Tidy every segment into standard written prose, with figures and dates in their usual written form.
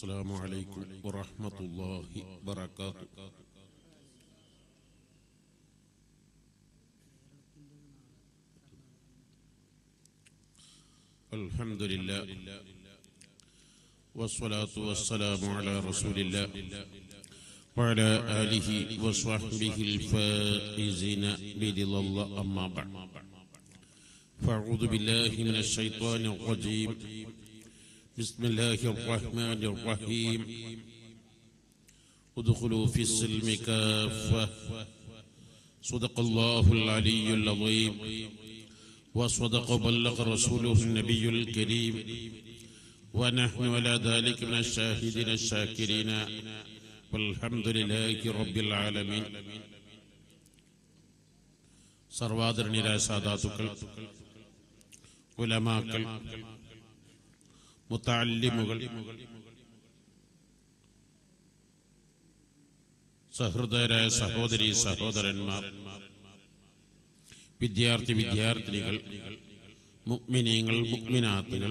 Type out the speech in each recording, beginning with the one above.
السلام عليكم ورحمة الله وبركاته. الحمد لله والصلاة والسلام على رسول الله وعلى آله وصحبه الفائزين برضا الله، أما بعد، فأعوذ بالله من الشيطان الرجيم. بسم الله الرحمن الرحيم. ادخلوا في السلم كافة. صدق الله العلي العظيم وصدق وبلغ رسوله النبي الكريم، ونحن على ذلك من الشاهدين الشاكرين، والحمد لله رب العالمين. സർവാദരണീയരായ സാദാത്തുക്കൾ, ഉലമാക്കൾ, മുതഅല്ലിമുകൾ, സഹൃദയരായ സഹോദരീ സഹോദരന്മാർ, വിദ്യാർത്ഥി വിദ്യാർത്ഥിനികൾ, മുഅ്മിനീങ്ങൾ മുഅ്മിനാത്തുകൾ,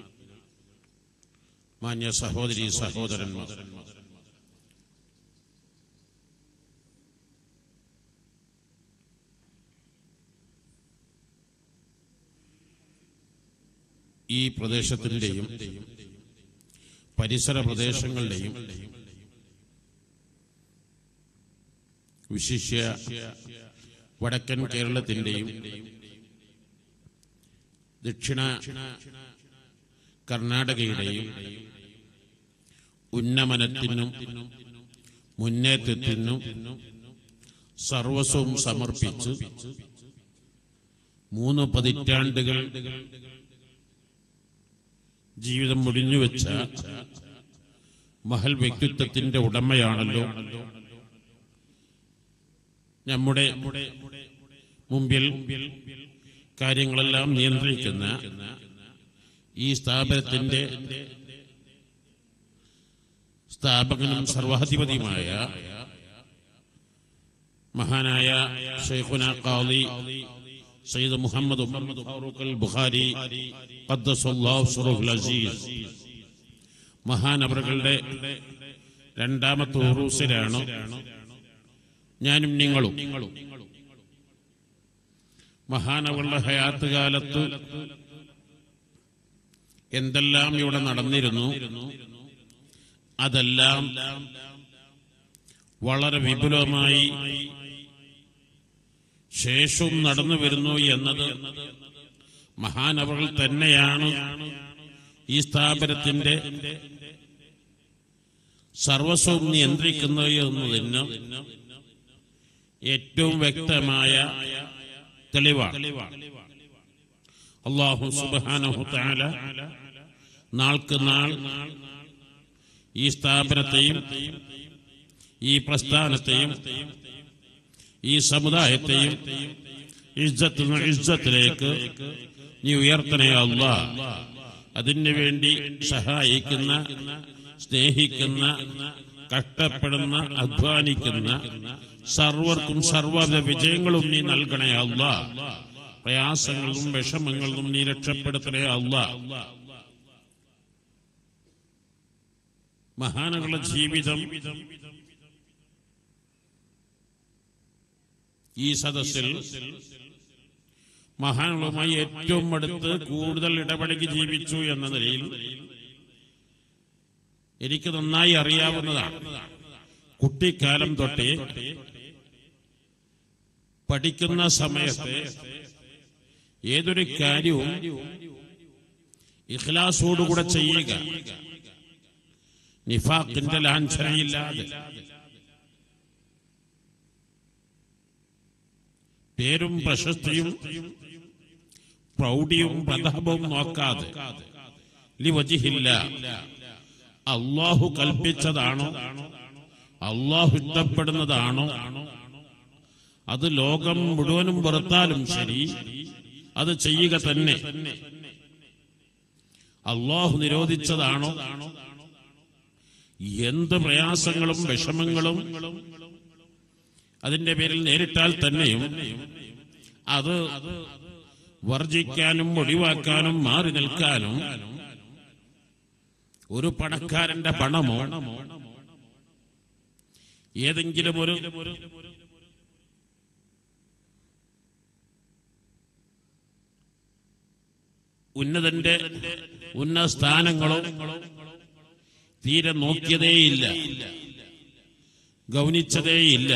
മാന്യ സഹോദരീ സഹോദരന്മാർ, ഈ പ്രദേശത്തിന്റെയും പരിസര പ്രദേശങ്ങളുടെയും വിശിഷ്യ വടക്കൻ കേരളത്തിന്റെയും ദക്ഷിണ കർണാടകയുടെയും ഉന്നമനത്തിനും മുന്നേറ്റത്തിനും സർവസ്വവും സമർപ്പിച്ച് 3 പതിറ്റാണ്ടുകൾ ജീവിതം മുടിഞ്ഞുവെച്ച മഹൽ വ്യക്തിത്വത്തിന്റെ ഉടമയാണല്ലോ നമ്മുടെ മുമ്പിൽ കാര്യങ്ങളെല്ലാം നിയന്ത്രിക്കുന്ന ഈ സ്ഥാപനത്തിന്റെ സ്ഥാപകനും സർവാധിപതിയുമായ മഹാനായ ശൈഖുനാ ഖാദി സയ്യിദ് മുഹമ്മദ് ഫാറൂഖ് അൽ ബുഖാരി ഖദ്ദസല്ലാഹു സിറഹുൽ അസീസ് മഹാനവറുകളുടെ രണ്ടാമത്തെ ഉറൂസിലാണ് ഞാനും നിങ്ങളും. മഹാനവറുടെ ഹയാത്ത് കാലത്ത് എന്തെല്ലാം ഇവിടെ നടന്നിരുന്നു, അതെല്ലാം വളരെ വിപുലമായി ശേഷവും നടന്നു വരുന്നു എന്നത് മഹാനവറുകൾ തന്നെയാണ് ഈ സ്ഥാപനത്തിന്റെ സർവസ്വം നിയന്ത്രിക്കുന്നത് എന്നതിന് ഏറ്റവും വ്യക്തമായ തെളിവാണ്. അല്ലാഹു സുബ്ഹാനഹു തആല നാൾക്ക് നാൾ ഈ സ്ഥാപനത്തെയും ഈ പ്രസ്ഥാനത്തെയും ഈ സമുദായത്തെയും ഇസ്സത്തിലേക്ക് നീ ഉയർത്തണേ അല്ലാഹ്. അതിനു വേണ്ടി സഹായിക്കുന്ന, സ്നേഹിക്കുന്ന, കഷ്ടപ്പെടുന്ന, അധ്വാനിക്കുന്ന സർവർക്കും സർവ്വ വിജയങ്ങളും നീ നൽകണേ അല്ലാഹ്. പ്രയാസങ്ങളും വിഷമങ്ങളും നീ രക്ഷപ്പെടുത്തണേ അല്ലാഹ്. മഹാനവറുടെ ജീവിതം ഈ സദസ്സിൽ മഹാനുകളുമായി ഏറ്റവും അടുത്ത് കൂടുതൽ ഇടപഴകി ജീവിച്ചു എന്ന നിലയിൽ എനിക്ക് നന്നായി അറിയാവുന്നതാണ്. കുട്ടിക്കാലം തൊട്ടേ പഠിക്കുന്ന സമയത്ത് ഏതൊരു കാര്യവും ഇഖ്ലാസോടുകൂടെ ചെയ്യുക, നിഫാഖിന്റെ ലാഞ്ചനയില്ലാതെ, പേരും പ്രശസ്തിയും പ്രൗഢിയും പ്രതാപവും നോക്കാതെ ലിവജിഹില്ലാഹ്, അല്ലാഹു കൽപ്പിച്ചതാണോ, അല്ലാഹു ഇഷ്ടപ്പെടുന്നതാണോ, അത് ലോകം മുഴുവനും വെറുത്താലും ശരി അത് ചെയ്യുക തന്നെ. അല്ലാഹു നിരോധിച്ചതാണോ, എന്ത് പ്രയാസങ്ങളും വിഷമങ്ങളും അതിന്റെ പേരിൽ നേരിട്ടാൽ തന്നെയും അത് വർജിക്കാനും ഒഴിവാക്കാനും മാറി നിൽക്കാനും ഒരു പണക്കാരന്റെ പണമോ ഏതെങ്കിലും ഒരു ഉന്നതന്റെ ഉന്നത സ്ഥാനങ്ങളോ തീരെ നോക്കിയതേയില്ല, ഗൗനിച്ചതേയില്ല.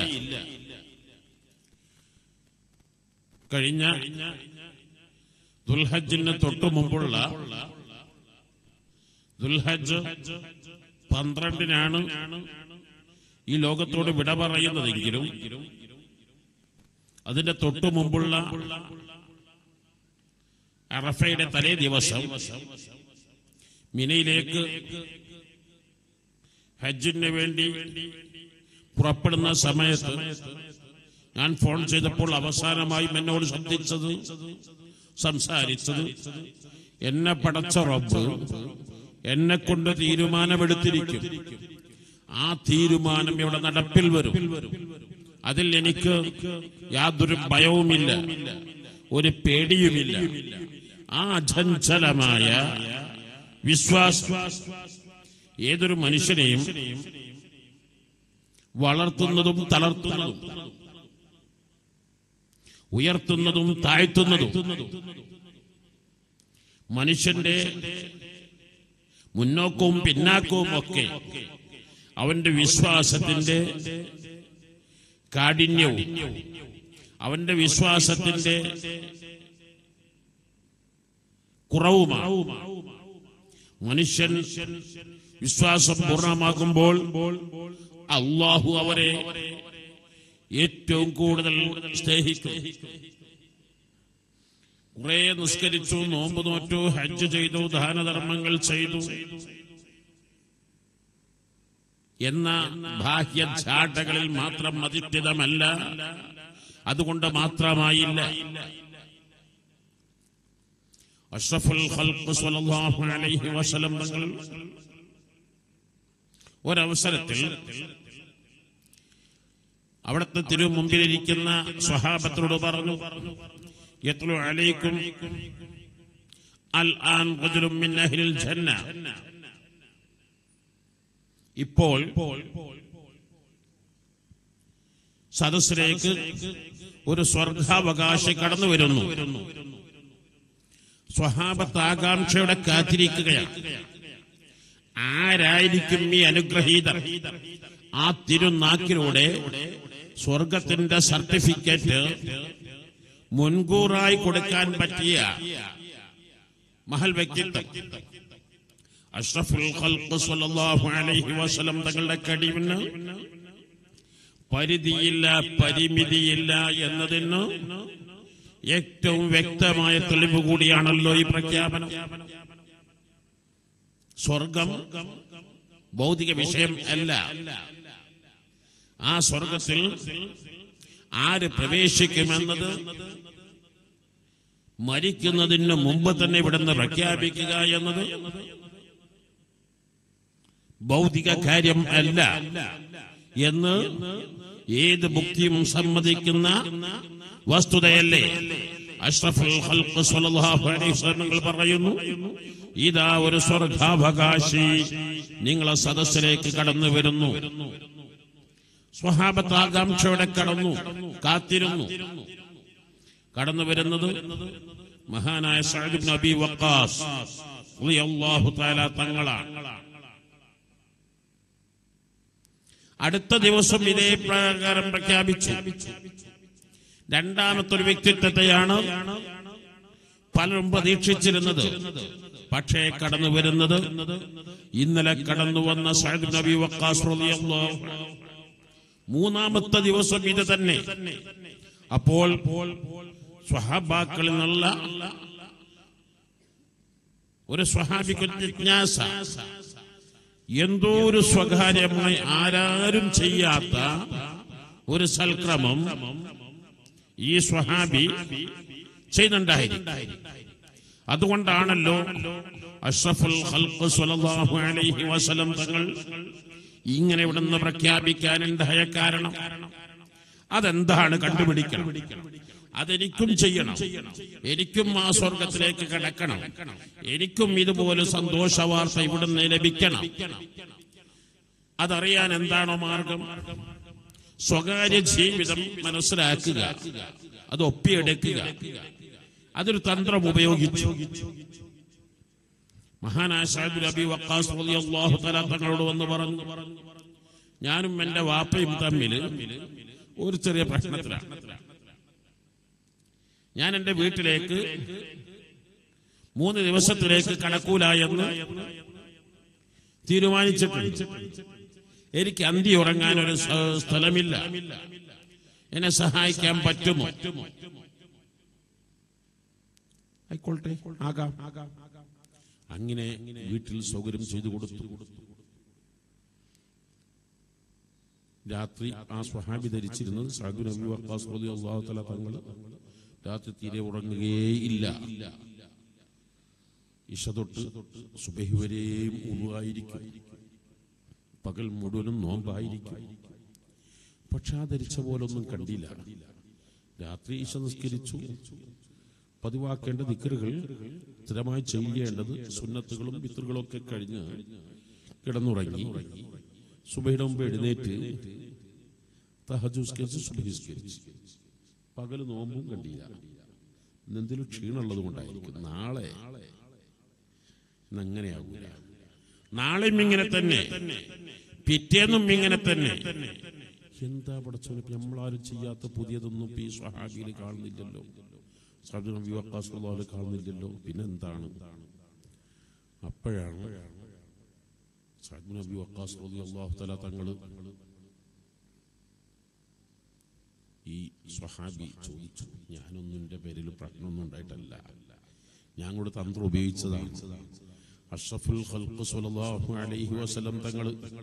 കഴിഞ്ഞ ദുൽഹജ്ജിന് തൊട്ടു മുമ്പുള്ള ദുൽഹജ്ജ് 12-നാണ് ഈ ലോകത്തോട് വിട പറയുന്നതെങ്കിലും അതിന്റെ തൊട്ടു മുമ്പുള്ള അറഫയുടെ തലേ ദിവസം മിനയിലേക്ക് ഹജ്ജിന് വേണ്ടി പുറപ്പെടുന്ന സമയത്ത് ഞാൻ ഫോൺ ചെയ്തപ്പോൾ അവസാനമായി എന്നോട് സംസാരിച്ചത് എന്നെ പടച്ച റബ്ബ് എന്നെ കൊണ്ട് തീരുമാനമെടുത്തിരിക്കും, ആ തീരുമാനം ഇവിടെ നടപ്പിൽ വരും, അതിൽ എനിക്ക് യാതൊരു ഭയവുമില്ല, ഒരു പേടിയുമില്ല. ആ അചഞ്ചലമായ വിശ്വാസം ഏതൊരു മനുഷ്യനെയും വളർത്തുന്നതും തളർത്തുന്നതും ഉയർത്തുന്നതും താഴ്ത്തുന്നതും മനുഷ്യന്റെ മുന്നോക്കവും പിന്നാക്കവും ഒക്കെ അവന്റെ വിശ്വാസത്തിന്റെ കാഠിന്യവും അവന്റെ വിശ്വാസത്തിന്റെ കുറവുമാണ്. മനുഷ്യൻ വിശ്വാസം പൂർണ്ണമാകുമ്പോൾ അല്ലാഹു അവരെ ഏറ്റവും കൂടുതൽ സ്നേഹിക്കും. കുറെ നിസ്കരിച്ചു, നോമ്പ് നോറ്റു, ഹജ്ജ് ചെയ്തു, ദാനധർമ്മങ്ങൾ ചെയ്തു എന്ന ബാഹ്യ ചാട്ടകളിൽ മാത്രം അധിഷ്ഠിതമല്ല, അതുകൊണ്ട് മാത്രമായില്ല. അഷ്റഫുൽ ഖൽഖ് സ്വല്ലല്ലാഹു അലൈഹി വസല്ലം തങ്ങൾ ഒരവസരത്തിൽ അവിടുത്തെ തിരുമുമ്പിലിരിക്കുന്ന സ്വഹാബത്തോട് പറഞ്ഞു, യത്ലു അലൈക്കും അൽ ആൻ റജുലുൻ മിൻ അഹ്ലിൽ ജന്ന. ഇപ്പോൾ സദസ്സിലേക്ക് ഒരു സ്വർഗാവകാശി കടന്നു വരുന്നു. സ്വഹാബത്ത് ആകാംക്ഷയോടെ കാത്തിരിക്കുകയാണ്. ആരായിരിക്കും ഈ അനുഗ്രഹീതർ? ആ തിരുനാക്കിലൂടെ സ്വർഗത്തിന്റെ സർട്ടിഫിക്കറ്റ് മുൻകൂറായി കൊടുക്കാൻ പറ്റിയ മഹൽ വ്യക്തിത്വം അഷ്റഫുൽ ഖൽഖ് സ്വല്ലല്ലാഹു അലൈഹി വസല്ലം തങ്ങളുടെ കഴിവിന് പരിധിയില്ല, പരിമിതിയില്ല എന്നതിന് ഏറ്റവും വ്യക്തമായ തെളിവ് കൂടിയാണല്ലോ ഈ പ്രഖ്യാപനം. സ്വർഗം ഭൗതിക വിഷയം അല്ല. ആ സ്വർഗത്തിൽ ആര് പ്രവേശിക്കുമെന്നത് മരിക്കുന്നതിന് മുമ്പ് തന്നെ ഇവിടുന്ന് പ്രഖ്യാപിക്കുക എന്നത് ഭൗതിക കാര്യം അല്ല എന്ന് ഏത് ബുദ്ധിയും സമ്മതിക്കുന്ന വസ്തുതയല്ലേ. അഷ്റഫുൽ ഖൽഖ് സ്വല്ലല്ലാഹു അലൈഹി വസല്ലം പറയുന്നു, ഇതാ ഒരു സ്വർഗാവകാശി നിങ്ങളെ സദസ്സിലേക്ക് കടന്നു വരുന്നു. സ്വഹാബത്ത് ആകാംക്ഷയോടെ കാത്തിരുന്നു. കടന്നു വരുന്നത് മഹാനായ സഅദ് ഇബ്നു അബീ വഖാസ് റളിയല്ലാഹു തആല തങ്ങളാണ്. അടുത്ത ദിവസം ഇതേ പ്രകാരം പ്രഖ്യാപിച്ചു. രണ്ടാമത്തെ ഒരു വ്യക്തിത്വത്തെയാണ് പലരും പ്രതീക്ഷിച്ചിരുന്നത്. പക്ഷേ കടന്നു വരുന്നത് ഇന്നലെ കടന്നു വന്ന സഅദ് ഇബ്നു അബീ വഖാസ് റളിയല്ലാഹു അൻഹു. മൂന്നാമത്തെ ദിവസം ഇത് തന്നെ. അപ്പോൾ സ്വഹാബാക്കളിൽ നിന്നുള്ള ഒരു സ്വഹാബിക്ക് ജിജ്ഞാസ, എന്തോ ഒരു സ്വകാര്യമായി ആരാരും ചെയ്യാത്ത ഒരു സൽക്രമം ഈ സ്വഹാബി ചെയ്യുന്നുണ്ടായിരുന്നു. അതുകൊണ്ടാണല്ലോ അഷ്റഫുൽ ഖൽഖ് സ്വല്ലല്ലാഹു അലൈഹി വസല്ലം തങ്ങൾ ഇങ്ങനെ ഇവിടുന്ന് പ്രഖ്യാപിക്കാനുണ്ടായ കാരണം. അതെന്താണ് കണ്ടുപിടിക്കണം. അതെനിക്കും ചെയ്യണം, എനിക്കും ആ സ്വർഗത്തിലേക്ക് കടക്കണം, എനിക്കും ഇതുപോലെ സന്തോഷവാർത്ത ഇവിടുന്ന് ലഭിക്കണം. അതറിയാൻ എന്താണോ മാർഗം? സ്വകാര്യ ജീവിതം മനസ്സിലാക്കുക, അത് ഒപ്പിയെടുക്കുക. അതൊരു തന്ത്രം ഉപയോഗിച്ചു. മഹാനായ സഅദ് അബി വഖാസ് റളിയല്ലാഹു തആല തങ്ങളോട് വന്ന് പറഞ്ഞു, ഞാനും എന്റെ വാപ്പയും തമ്മിൽ ഒരു ചെറിയ പ്രശ്നത്തിലാണ്. ഞാൻ എന്റെ വീട്ടിലേക്ക് 3 ദിവസത്തിലേക്ക് കടക്കൂല എന്ന് തീരുമാനിച്ചിട്ടുണ്ട്. എനിക്ക് അന്തി ഉറങ്ങാൻ ഒരു സ്ഥലമില്ല. എന്നെ സഹായിക്കാൻ പറ്റുമോ? ആയിക്കോട്ടെ, ആകാം. അങ്ങനെ വീട്ടിൽ സൗകര്യം ചെയ്തു കൊടുത്തു. രാത്രി ആ സ്വഹാബി ധരിച്ചിരുന്നത് സഅദ് അബി വഖാസ് റളിയല്ലാഹു തആല തങ്ങൾ രാത്രി തീരെ ഉറങ്ങുകയില്ല. ഇശ തൊട്ട് സുബഹി വരെയും ഉളുവായിരിക്കും, പകൽ മുഴുവനും നോമ്പായിരിക്കും. പക്ഷെ ആ ധരിച്ച പോലൊന്നും കണ്ടില്ല. രാത്രി ഇശ നിസ്കരിച്ചു. പതിവാക്കേണ്ട ദിക്റുകൾ, സ്ഥിരമായി ചെയ്യേണ്ടത് സുന്നത്തുകളും വിത്റുകളും ഒക്കെ കഴിഞ്ഞ് കിടന്നുറങ്ങി. സുബഹിയുടെ മുമ്പ് എഴുന്നേറ്റ് തഹജ്ജുദ് നിസ്കരിച്ച് സുബഹി നിസ്കരിച്ചു. പകൽ നോമ്പും കണ്ടില്ല. എന്തെങ്കിലും ക്ഷീണമുള്ളത് കൊണ്ടായിരിക്കും. നാളെ ഇന്നങ്ങനെയാകൂല. നാളെയും ഇങ്ങനെ തന്നെ, പിറ്റേന്നും ഇങ്ങനെ തന്നെ. എന്താ പഠിച്ചോനെ, നമ്മളാരും ചെയ്യാത്ത പുതിയതൊന്നും ഈ സ്വഹാബിയിൽ കാണുന്നില്ലല്ലോ, സഅദ് അബി വഖാസ് റളിയല്ലാഹു കാണുന്നില്ലല്ലോ. പിന്നെന്താണ്? അപ്പോഴാണ് സഅദ് അബി വഖാസ് റളിയല്ലാഹു തആല തങ്ങൾ ഈ സ്വഹാബി ചോദിച്ചു, ഞാനൊന്നും എൻ്റെ പേരിൽ പ്രശ്നമൊന്നും ഉണ്ടായിട്ടല്ല, ഞാൻ കൂടെ തന്ത്രം ഉപയോഗിച്ചതാണ്. അഷ്റഫുൽ ഖൽഖ് സ്വല്ലല്ലാഹു അലൈഹി വസല്ലം തങ്ങൾ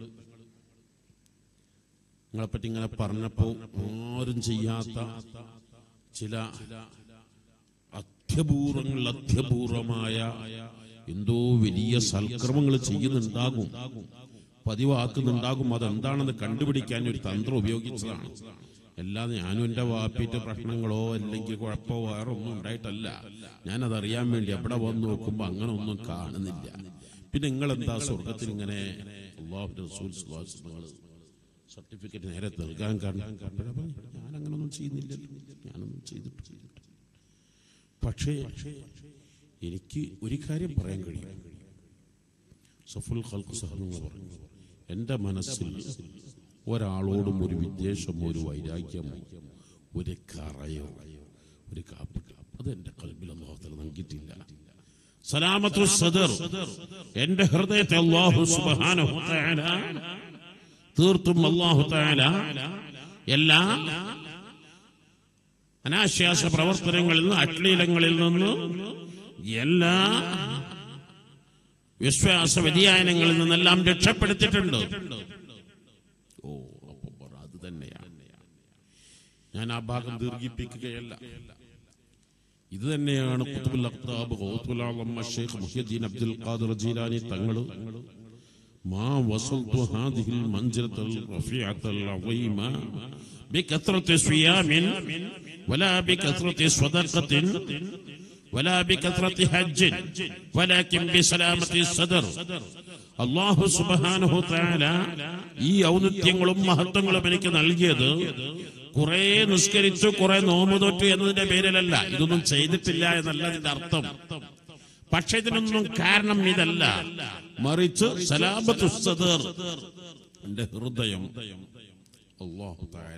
നിങ്ങളെപ്പറ്റി ഇങ്ങനെ പറഞ്ഞപ്പോൾ ആരും ചെയ്യാത്ത ചില അത്യപൂർവമായ എന്തോ വലിയ സൽക്രമങ്ങൾ ചെയ്യുന്നുണ്ടാകും, പതിവാക്കുന്നുണ്ടാകും. അതെന്താണെന്ന് കണ്ടുപിടിക്കാൻ ഒരു തന്ത്രം ഉപയോഗിച്ചതാണ്. അല്ലാതെ ഞാനും എൻ്റെ വാപ്പിന്റെ പ്രശ്നങ്ങളോ അല്ലെങ്കിൽ കുഴപ്പമോ വേറെ ഒന്നും ഉണ്ടായിട്ടല്ല. ഞാനതറിയാൻ വേണ്ടി എവിടെ വന്ന് നോക്കുമ്പോൾ അങ്ങനെ ഒന്നും കാണുന്നില്ല. പിന്നെ നിങ്ങളെന്താ സ്വർഗത്തിൽ ഇങ്ങനെ അല്ലാഹുവിന്റെ റസൂൽ സ്വല്ലല്ലാഹു അലൈഹി വസല്ലം സർട്ടിഫിക്കറ്റ് നേരെ നൽകാൻ കാരണം? ഞാനങ്ങനൊന്നും ചെയ്യുന്നില്ലല്ലോ, ഞാനൊന്നും ചെയ്തിട്ടില്ല. പക്ഷേ എനിക്ക് ഒരു കാര്യം പറയാൻ കഴിയും. സഫുൽ ഖൽഖ് സഹദ് പറഞ്ഞു, എൻ്റെ മനസ്സിൽ ഒരാളോടും ഒരു വിദ്വേഷമോ ഒരു വൈരാഗ്യമോ ഒരു കറയോ ഒരു കാപ്പി അതെന്റെ ഖൽബിൽ അല്ലാഹു തആല നൽകിയിട്ടില്ല. സലാമത്തു സദർ എന്റെ ഹൃദയത്തെ അല്ലാഹു സുബ്ഹാനഹു വ തആല തീർത്തും അല്ലാഹു തആല എല്ലാ അനാശ്വാസ പ്രവർത്തനങ്ങളിൽ നിന്ന്, അശ്ലീലങ്ങളിൽ നിന്ന്, എല്ലാ വിശ്വാസ വ്യതിയാനങ്ങളിൽ നിന്നെല്ലാം രക്ഷപ്പെടുത്തിയിട്ടുണ്ട്. ഓ, അപ്പോൾ അത് തന്നെയാണ്. ഞാൻ ആ ഭാഗം ദീർഘിപ്പിക്കുകയല്ല. ഇത് തന്നെയാണ് ഖുത്ബുൽ അഖ്താബ് ഗൗസുൽ ആലം Sheikh Muhyiddin Abdul Qadir Jilani തങ്ങൾ മാ വസൽതു ഹാദിഹിൽ മൻസിലത്തുൽ റഫീഅത്തുൽ അളീമ ബികത്രത്തി സിയാമിൻ വലാ ബികത്രത്തി സ്വദഖത്തിൻ വലാ ബികത്രത്തി ഹജ്ജിൻ വലാകിൻ ബിസലാമത്തി സദർ. അല്ലാഹു സുബ്ഹാനഹു തആല ഈ ഔന്നത്യങ്ങളും മഹത്വങ്ങളും എനിക്ക് നൽകിയത് കുറെ നിസ്കരിച്ചു, കുറെ നോമ്പ് തൊട്ടു എന്നതിന്റെ പേരിലല്ല. ഇതൊന്നും ചെയ്തിട്ടില്ല എന്നല്ല ഇതിന്റെ അർത്ഥം. പക്ഷെ ഇതിനൊന്നും കാരണം ഇതല്ല, മറിച്ച് സലാമത്തു സദർ, എന്റെ ഹൃദയം അല്ലാഹു തആല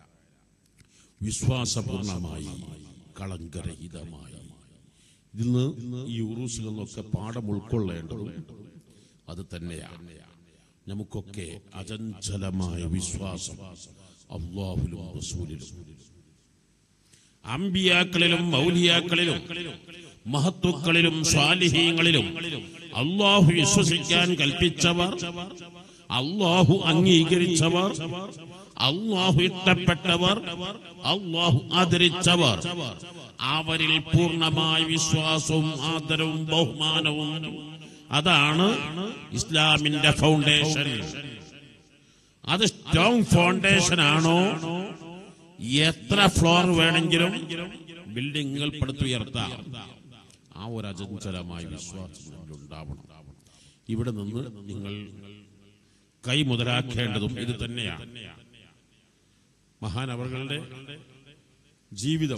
വിശ്വാസപൂർണമായി കളങ്കരഹിതമായി. ഇതിൽ നിന്ന് ഈ ഉറൂസിൽ നിന്നൊക്കെ പാഠം ഉൾക്കൊള്ളേണ്ടതും അത് തന്നെയാണ്. നമുക്കൊക്കെ അചഞ്ചലമായ വിശ്വാസം അല്ലാഹുവിലും റസൂലിലും അംബിയാക്കളിലും മൗലിയാക്കളിലും മഹത്തുക്കളിലും സ്വാലിഹീങ്ങളിലും അല്ലാഹു വിശ്വസിക്കാൻ കൽപ്പിച്ചവർ, അല്ലാഹു അംഗീകരിച്ചവർ, അല്ലാഹു ഇഷ്ടപ്പെട്ടവർ, അല്ലാഹു ആദരിച്ചവർ, അവരിൽ പൂർണ്ണമായ വിശ്വാസവും ആദരവും ബഹുമാനവും. അതാണ് ഇസ്ലാമിന്റെ ഫൗണ്ടേഷൻ. അത് സ്ട്രോങ് ഫൗണ്ടേഷൻ ആണോ, എത്ര ഫ്ലോർ വേണമെങ്കിലും ബിൽഡിങ്ങുകൾ പടുത്തുയർത്താം. ആ ഒരു അചഞ്ചലമായ വിശ്വാസം ഉണ്ടാവണം. ഇവിടെ നിന്ന് നിങ്ങൾ കൈമുതലാക്കേണ്ടതും ഇത് തന്നെയാണ്. മഹാനവറുകളുടെ ജീവിതം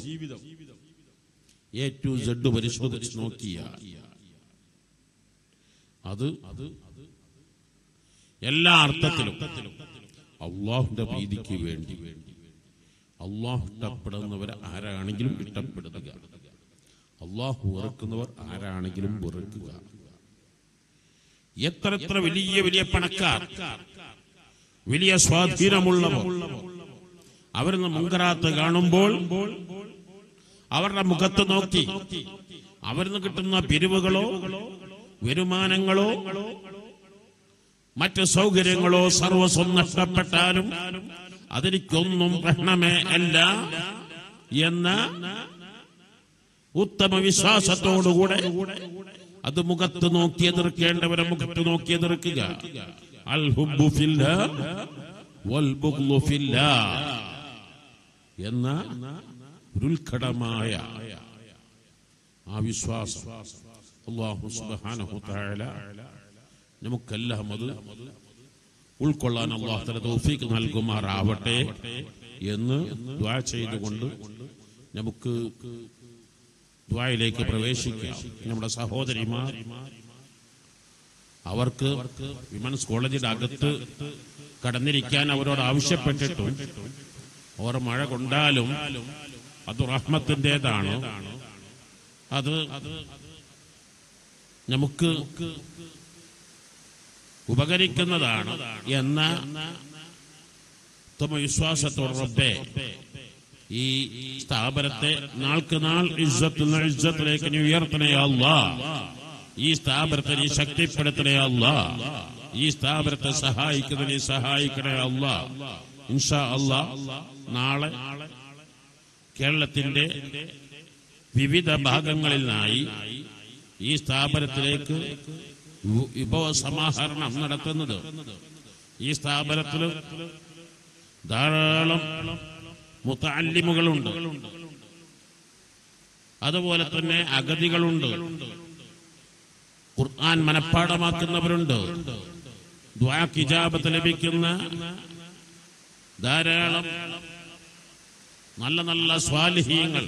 A to Z പരിശോധിച്ച് നോക്കിയ അത് എല്ലാ അർത്ഥത്തിലും അള്ളാഹുവിന്റെ പ്രീതിക്ക് വേണ്ടി അള്ളാഹു ഇഷ്ടപ്പെടുന്നവരെ ആരാണെങ്കിലും ഇഷ്ടപ്പെടുക, അള്ളാഹു വെറുക്കുന്നവർ ആരാണെങ്കിലും വെറുക്കുക. എത്ര വലിയ വലിയ പണക്കാർ, വലിയ സ്വാധീനമുള്ളവർ, അവരിന്ന് മുങ്കറാത്ത് കാണുമ്പോൾ അവരുടെ മുഖത്ത് നോക്കി അവരിന്ന് കിട്ടുന്ന പിരിവുകളോ വരുമാനങ്ങളോ മറ്റ് സൗകര്യങ്ങളോ സർവസ്വം നഷ്ടപ്പെട്ടാലും അതെനിക്കൊന്നും പ്രശ്നമേ അല്ല എന്ന ഉത്തമ വിശ്വാസത്തോടുകൂടെ അത് മുഖത്ത് നോക്കി എതിർക്കേണ്ടവരെ മുഖത്ത് നോക്കി എതിർക്കുക. അൽ ഹുബ്ബു ഫില്ലാഹ് വൽ ബുഗ്ളു ഫില്ലാഹ് എന്ന ഉൽക്കടമായ ആ വിശ്വാസം അല്ലാഹു സുബ്ഹാനഹു തആല നമുക്കെല്ലാം അത് ഉൾക്കൊള്ളാൻ അല്ലാഹു തആല തൗഫീഖ് നൽകുമാറാവട്ടെ എന്ന് ദുആ ചെയ്തുകൊണ്ട് നമുക്ക് ദുആയിലേക്ക് പ്രവേശിക്കാം. നമ്മുടെ സഹോദരിമാർ അവർക്ക് വിമൻസ് കോളേജിന്റെ അകത്ത് കടന്നിരിക്കാൻ അവരോട് ആവശ്യപ്പെട്ടിട്ടും അവർ മഴ കൊണ്ടാലും അത് റഹ്മത്തിൻ്റെതാണ്, അത് നമുക്ക് ഉപകരിക്കുന്നതാണ് എന്ന വിശ്വാസത്തോട് റബ്ബേ ഈ സ്ഥാപനത്തെ നാൾക്ക് നാൾ ഇസ്സത്തിലേക്ക് നീ ഉയർത്തണേ അല്ലാഹ്. ഈ സ്ഥാപനത്തെ നീ ശക്തിപ്പെടുത്തണേ അല്ലാഹ്. ഈ സ്ഥാപനത്തെ സഹായിക്കുന്നതിനെ സഹായിക്കണേ അല്ലാഹ്. ഇൻഷാ അല്ലാഹ് നാളെ കേരളത്തിന്റെ വിവിധ ഭാഗങ്ങളിൽ നിന്നായി ഈ സ്ഥാപനത്തിലേക്ക് വിഭവ സമാഹരണം നടത്തുന്നത്. ഈ സ്ഥാപനത്തിൽ ധാരാളം മുതഅല്ലിമുകളുണ്ട്, അതുപോലെ തന്നെ അഗതികളുണ്ട്, ഖുർആൻ മനഃപ്പാഠമാക്കുന്നവരുണ്ട്, ദുആക്ക് ഇജാബത്ത് ലഭിക്കുന്ന ധാരാളം നല്ല നല്ല സ്വാലിഹീങ്ങൾ,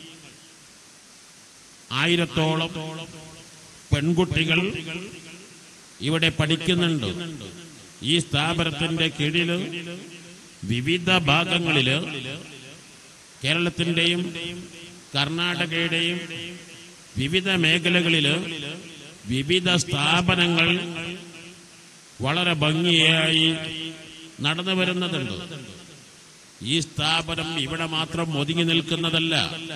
1000-ഓളം പെൺകുട്ടികൾ ഇവിടെ പഠിക്കുന്നുണ്ട്. ഈ സ്ഥാപനത്തിന്റെ കീഴിൽ വിവിധ ഭാഗങ്ങളില് കേരളത്തിന്റെയും കർണാടകയുടെയും വിവിധ മേഖലകളില് വിവിധ സ്ഥാപനങ്ങൾ വളരെ ഭംഗിയായി നടന്നു വരുന്നതുണ്ട്. ഈ സ്ഥാപനം ഇവിടെ മാത്രം ഒതുങ്ങി നിൽക്കുന്നതല്ല,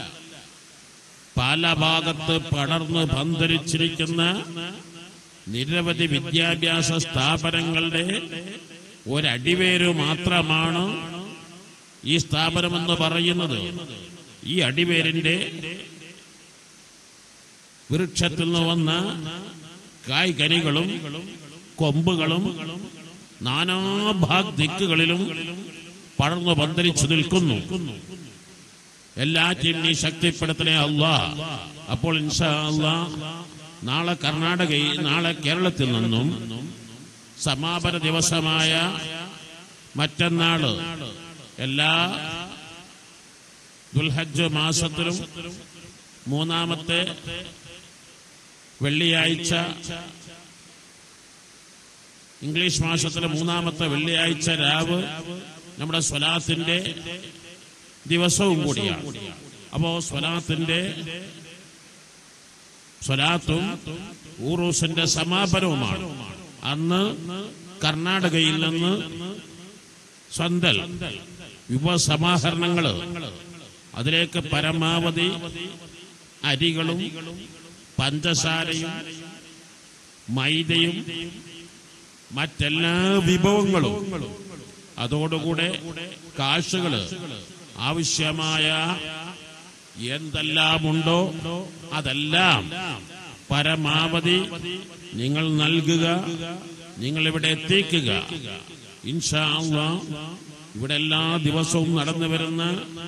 പല ഭാഗത്ത് പടർന്ന് പന്തരിച്ചിരിക്കുന്ന നിരവധി വിദ്യാഭ്യാസ സ്ഥാപനങ്ങളുടെ ഒരടിവേര് മാത്രമാണ് ഈ സ്ഥാപനമെന്ന് പറയുന്നത്. ഈ അടിവേരിന്റെ വൃക്ഷത്തിൽ നിന്ന് വന്ന കായ്കനികളും കൊമ്പുകളും നാനാഭാഗദിക്കുകളിലും പടർന്നു പന്തലിച്ചു നിൽക്കുന്നു. എല്ലാറ്റിനും നീ ശക്തിപ്പെടുത്തണേ അല്ലാഹ്. അപ്പോൾ ഇൻഷാ അല്ലാഹ് നാളെ കർണാടകയിൽ, നാളെ കേരളത്തിൽ നിന്നും സമാപന ദിവസമായ മറ്റന്നാള് എല്ലാ ദുൽഹജ്ജ് മാസത്തിലും 3-ാമത്തെ വെള്ളിയാഴ്ച, ഇംഗ്ലീഷ് മാസത്തിലെ 3-ാമത്തെ വെള്ളിയാഴ്ച രാവ് നമ്മുടെ സ്വലാത്തിന്റെ ദിവസവും കൂടിയാണ്. അപ്പോ സ്വലാത്തും ഊറൂസിന്റെ സമാപനവുമാണ്. അന്ന് കർണാടകയിൽ നിന്ന് സ്വന്തൽ വിഭവ സമാഹരണങ്ങള്, അതിലേക്ക് പരമാവധി അരികളും പഞ്ചസാരയും മൈദയും മറ്റെല്ലാ വിഭവങ്ങളും, അതോടുകൂടെ കാശുകള്, ആവശ്യമായ എന്തെല്ലാമുണ്ടോ അതെല്ലാം പരമാവധി നിങ്ങൾ നൽകുക, നിങ്ങൾ ഇവിടെ എത്തിക്കുക. ഇൻഷാ അല്ലാഹ് ഇവിടെ എല്ലാ ദിവസവും നടന്നു വരുന്ന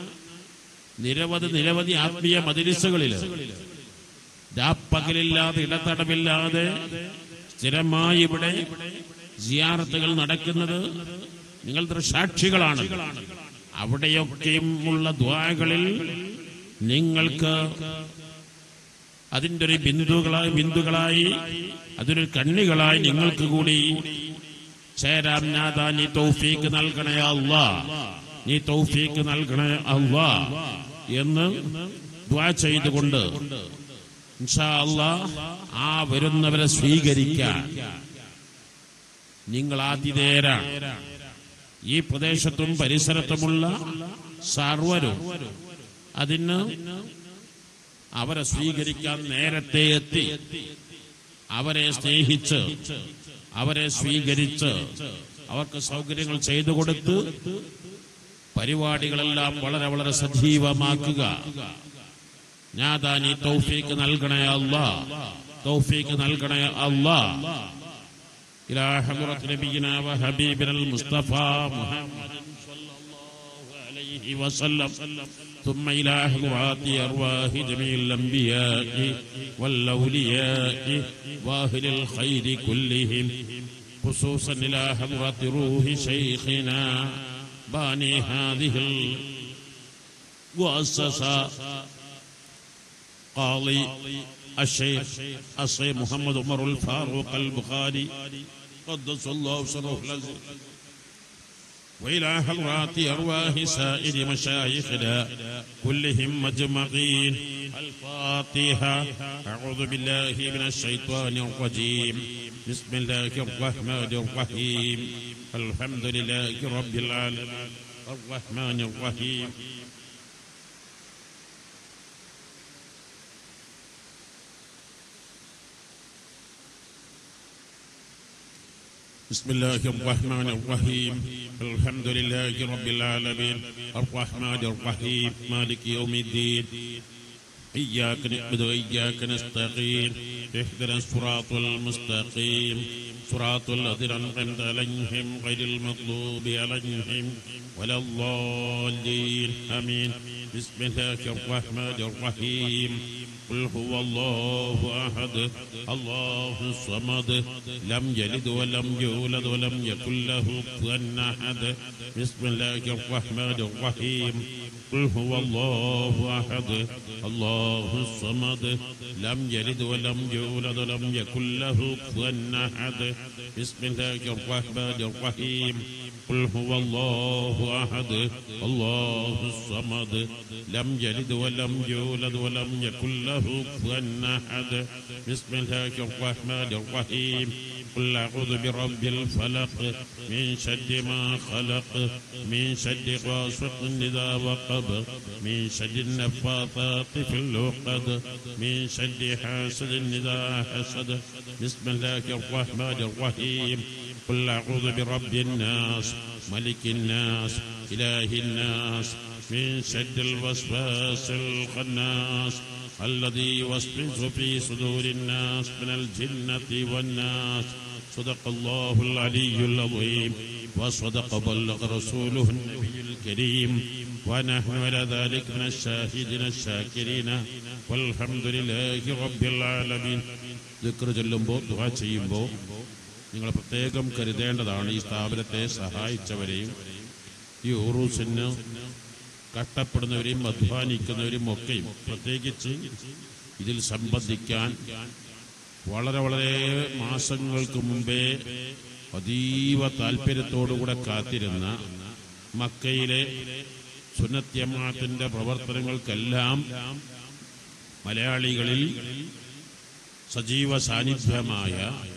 നിരവധി ആത്മീയ മജ്‌ലിസുകളിൽ രാപ്പകലില്ലാതെ ഇടതടവില്ലാതെ സ്ഥിരമായി ഇവിടെ സിയാറത്തുകൾ നടക്കുന്നത് നിങ്ങൾ ദൃസാക്ഷികളാണ്. അവിടെയൊക്കെയും ഉള്ള ദുആകളിൽ നിങ്ങൾക്ക് അതിൻ്റെ ഒരു ബിന്ദുകളായി അതിനൊരു കണ്ണികളായി നിങ്ങൾക്ക് കൂടി ചേരാം. നാദാ നീ തൗഫീഖ് നൽകണേ അല്ലാഹ്, നീ തൗഫീഖ് നൽകണേ അല്ലാഹ് എന്ന് ദുആ ചെയ്തുകൊണ്ട് ഇൻഷാ അല്ലാഹ് ആ വരുന്നവരെ സ്വീകരിക്കാൻ നിങ്ങൾ ആതിഥേയരാണ്. ഈ പ്രദേശത്തും പരിസരത്തുമുള്ള സർവരും അതിന് അവരെ സ്വീകരിക്കാൻ നേരത്തെ എത്തി അവരെ സ്നേഹിച്ച് അവരെ സ്വീകരിച്ച് അവർക്ക് സൗകര്യങ്ങൾ ചെയ്തു കൊടുത്ത് പരിപാടികളെല്ലാം വളരെ വളരെ സജീവമാക്കുക. നാദാ നീ തൗഫീഖ് നൽകണേ അല്ലാഹ്, തൗഫീഖ് നൽകണേ അല്ലാഹ്. ഇലാ ഹദ്റത്ത് നബിയിനാ വ ഹബീബിനൽ മുസ്തഫ മുഹമ്മദ് സ്വല്ലല്ലാഹു അലൈഹി വസല്ലം ثم إلى حضرات أرواح جميع الأنبياء والأولياء وأهل الخير كلهم خصوصا إلى حضرة روح شيخنا باني هذه المؤسسة قاضي الشيخ محمد عمر الفاروق البخاري قدس الله سره العزيز، وإلى حضرات أرواح سائر مشايخنا كلهم مجمعين. الفاتحة. أعوذ بالله من الشيطان الرجيم. بسم الله الرحمن الرحيم. الحمد لله رب العالمين الرحمن الرحيم. بسم الله الرحمن الرحيم. الحمد لله رب العالمين الرحمن الرحيم مالك يوم الدين. إياك نعبد وإياك نستعين. اهدنا الصراط المستقيم صراط الذين أنعمت عليهم غير المغضوب عليهم ولا الضالين آمين. بسم الله الرحمن الرحيم. قل هو الله أحد الله الصمد لم يلد ولم يولد ولم يكن له كفوا أحد. بسم الله الرحمن الرحيم. قل هو الله أحد الله الصمد لم يلد ولم يولد ولم يكن له كفوا أحد. بسم الله الرحمن الرحيم. قل هو الله أحد الله الصمد لم يلد ولم يولد ولم يكن له كفوا أحد. بسم الله الرحمن الرحيم. قل أعوذ برب الفلق من شر ما خلق من شر غاسق إذا وقب من شر النفاثات في العقد من شر حاسد إذا حسد. بسم الله الرحمن الرحيم. قل أعوذ برب الناس ملك الناس إله الناس من شر الوسواس الخناس الذي يوسوس في صدور الناس من الجنة والناس. صدق الله العلي العظيم وصدق بلغ رسوله النبي الكريم ونحن على ذلك من الشاهدين الشاكرين والحمد لله رب العالمين. ذكر ചൊല്ലുമ്പോൾ ദുആ ചെയ്യുമ്പോൾ നിങ്ങൾ പ്രത്യേകം കരുതേണ്ടതാണ് ഈ സ്ഥാപനത്തെ സഹായിച്ചവരെയും ഈ ഉറൂസിന് കഷ്ടപ്പെടുന്നവരെയും അധ്വാനിക്കുന്നവരെയും ഒക്കെയും പ്രത്യേകിച്ച് ഇതിൽ സംബന്ധിക്കാൻ വളരെ വളരെ മാസങ്ങൾക്ക് മുമ്പേ അതീവ താല്പര്യത്തോടുകൂടെ കാത്തിരുന്ന മക്കയിലെ സുന്നത്ത് ജമാഅത്തിന്റെ പ്രവർത്തനങ്ങൾക്കെല്ലാം മലയാളികളിൽ സജീവ സാന്നിധ്യമായ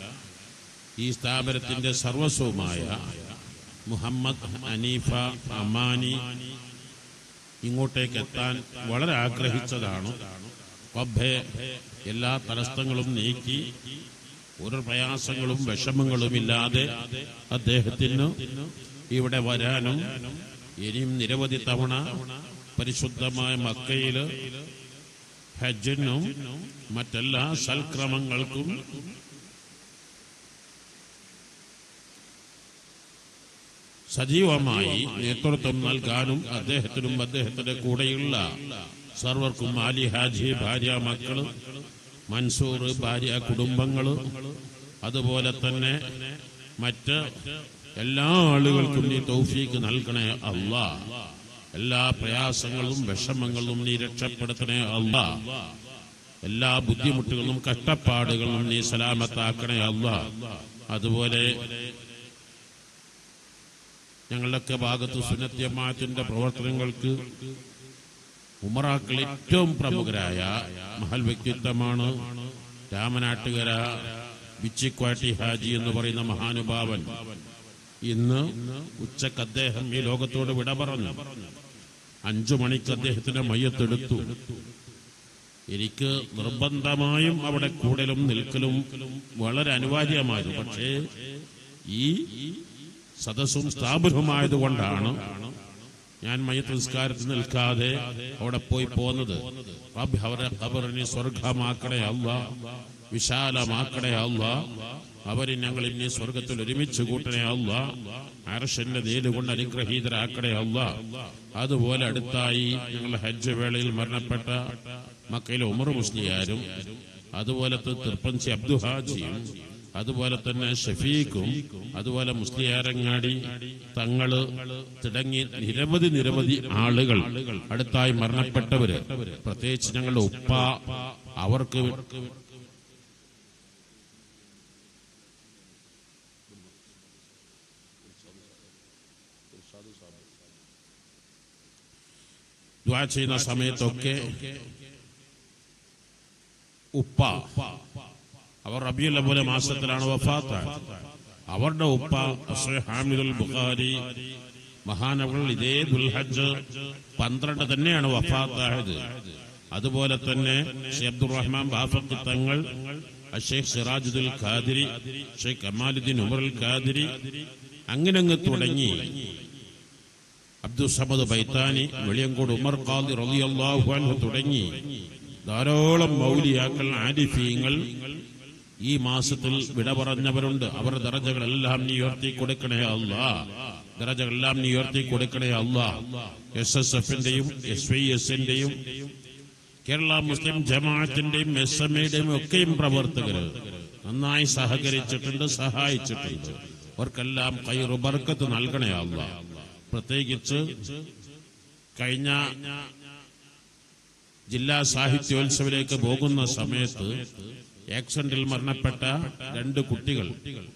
ഈ സ്ഥാപനത്തിന്റെ സർവസ്വമായ മുഹമ്മദ് ഹനീഫ അമാനി ഇങ്ങോട്ടേക്ക് എത്താൻ വളരെ ആഗ്രഹിച്ചതാണ്. റബ്ബേ എല്ലാ തടസ്സങ്ങളും നീക്കി ഒരു പ്രയാസങ്ങളും വിഷമങ്ങളുമില്ലാതെ അദ്ദേഹത്തിന് ഇവിടെ വരാനും ഇനിയും നിരവധി തവണ പരിശുദ്ധമായ മക്കയിൽ ഹജ്ജിനും മറ്റെല്ലാ സജീവമായി നേതൃത്വം നൽകാനും അദ്ദേഹത്തിനും അദ്ദേഹത്തിന്റെ കൂടെയുള്ള സർവർക്കും ആലി ഹാജി ഭാര്യ മക്കള്, മൻസൂർ ഭാര്യ കുടുംബങ്ങള്, അതുപോലെ തന്നെ മറ്റ് എല്ലാ ആളുകൾക്കും നീ തൗഫീക്ക് നൽകണേ അല്ലാ. എല്ലാ പ്രയാസങ്ങളും വിഷമങ്ങളും നീ രക്ഷപ്പെടുത്തണേ അല്ലാ. എല്ലാ ബുദ്ധിമുട്ടുകളും കഷ്ടപ്പാടുകളും നീ സലാമത്താക്കണേ അല്ലാ. അതുപോലെ ഞങ്ങളുടെയൊക്കെ ഭാഗത്ത് സുന്നത്ത് ജമാഅത്തിന്റെ പ്രവർത്തനങ്ങൾക്ക് ഉമറാക്കൾ ഏറ്റവും പ്രമുഖരായ മഹൽ വ്യക്തിത്വമാണ് രാമനാട്ടുകര ബിച്ചിക്വാട്ടി ഹാജി എന്ന് പറയുന്ന മഹാനുഭാവൻ. ഇന്ന് ഉച്ചക്ക് അദ്ദേഹം ഈ ലോകത്തോട് വിട പറഞ്ഞു. 5 മണിക്ക് അദ്ദേഹത്തിന്റെ മയ്യത്തെടുത്തു. എനിക്ക് നിർബന്ധമായും അവിടെ കൂടലും നിൽക്കലും വളരെ അനിവാര്യമായിരുന്നു. പക്ഷേ ഈ സദസ്സും സ്ഥാപനവുമായതുകൊണ്ടാണ് ഞാൻ മയ്യത്ത് നിസ്കാരത്തിൽ നിൽക്കാതെ അവിടെ പോയി പോന്നത്. റബ്ബ് അവരെ ഖബറിനെ സ്വർഗമാക്കണേ അല്ലാ, വിശാലമാക്കണേ അല്ലാ. അവരെ ഞങ്ങൾ ഇനി സ്വർഗത്തിൽ ഒരുമിച്ച് കൂട്ടണേ അല്ലാ. അർശിന്റെ നീല് കൊണ്ട് അനുഗ്രഹീതരാക്കണേ അല്ലാ. അതുപോലെ അടുത്തായി ഞങ്ങളുടെ ഹജ്ജ് വേളയിൽ മരണപ്പെട്ട മക്കയിലെ ഉമർ മുസ്ലിയാരും, അതുപോലെ തിരുപ്പഞ്ചി അബ്ദു ഹാജിയും, അതുപോലെ തന്നെ ഷഫീഖും, അതുപോലെ മുസ്ലിയാരങ്ങാടി തങ്ങള് തുടങ്ങി നിരവധി ആളുകൾ അടുത്തായി മരണപ്പെട്ടവര്, പ്രത്യേകിച്ച് ഞങ്ങളുടെ ഉപ്പ, അവർക്ക് ദുആ ചെയ്യുന്ന സമയത്തൊക്കെ ഉപ്പ, അവർ റബീഉൽ അവ്വൽ മാസത്തിലാണ് വഫാത്തായത്. അവരുടെ ഉപ്പ ഹാമിദുൽ ബുഖാരി മഹാനവകൾ ഇതേ ദുൽഹജ്ജ് 12 തന്നെയാണ് വഫാത്തായത്. അതുപോലെ തന്നെ ഷെയ്ഖ് അബ്ദുറഹ്മാൻ ബാഫഖി തങ്ങൾ, ഷെയ്ഖ് സിറാജുദ്ദീൻ ഖാദിരി, ഷെയ്ഖ് കമാലുദ്ദീൻ ഉമറുൽ ഖാദിരി, അങ്ങനെ തുടങ്ങി അബ്ദുൽ സമദ് ബൈത്താനി, വെളിയങ്കോട് ഉമർ ഖാദി റളിയല്ലാഹു അൻഹു തുടങ്ങി ധാരാളം മൗലിയാക്കൾ, ആരിഫീങ്ങൾ ഈ മാസത്തിൽ വിട പറഞ്ഞവരുണ്ട്. അവരുടെ ദറജകളെല്ലാം നീ ഉയർത്തി കൊടുക്കണേ അല്ലാ. ദറജകളെല്ലാം നീ ഉയർത്തി കൊടുക്കണേ അല്ലാ. SSFന്റെയും SYSന്റെയും കേരള മുസ്ലിം ജമാഅത്തിന്റെയും SMAയുടെയും ഒക്കെയും പ്രവർത്തകർ നന്നായി സഹകരിച്ചിട്ടുണ്ട്, സഹായിച്ചിട്ടുണ്ട്. അവർക്കെല്ലാം ഖൈറ് ബർക്കത്ത് നൽകണേ അല്ലാ. പ്രത്യേകിച്ച് കഴിഞ്ഞ ജില്ലാ സാഹിത്യോത്സവിലേക്ക് പോകുന്ന സമയത്ത് ആക്സിഡന്റിൽ മരണപ്പെട്ട 2 കുട്ടികൾ,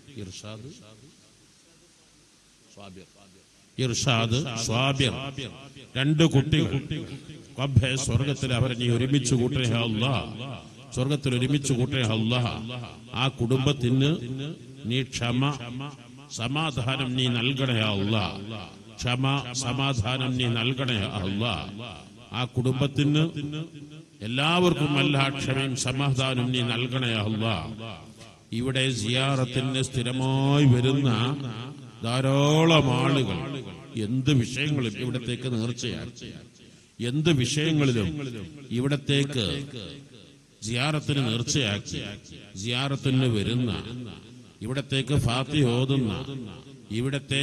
ഇർഷാദ്, സ്വാബിർ, 2 കുട്ടികൾ, റബ്ബേ സ്വർഗത്തിൽ അവരെ നീ ഒരുമിച്ച് കൂട്ടണേ അല്ലാ. സ്വർഗത്തിൽ ഒരുമിച്ച് കൂട്ടണേ അല്ലാ. ആ കുടുംബത്തിന് നീ ക്ഷമ സമാധാനം നീ നൽകണേ അല്ലാ. ക്ഷമ സമാധാനം നീ നൽകണേ അല്ലാ. ആ കുടുംബത്തിന് എല്ലാവർക്കും എല്ലാ ക്ഷമയും സമാധാനം നീ നൽകണേ അല്ലാ. ഇവിടെ സിയാറത്തിന് സ്ഥിരമായി വരുന്ന ധാരാളം ആളുകൾ എന്ത് വിഷയങ്ങളും ഇവിടത്തേക്ക് നേർച്ചയാക്കി, എന്ത് വിഷയങ്ങളിലും ഇവിടത്തേക്ക് സിയാറത്തിന് നേർച്ചയാക്കി സിയാറത്തിന് വരുന്ന, ഇവിടത്തേക്ക് ഫാത്തിഹ ഓതുന്ന, ഇവിടത്തെ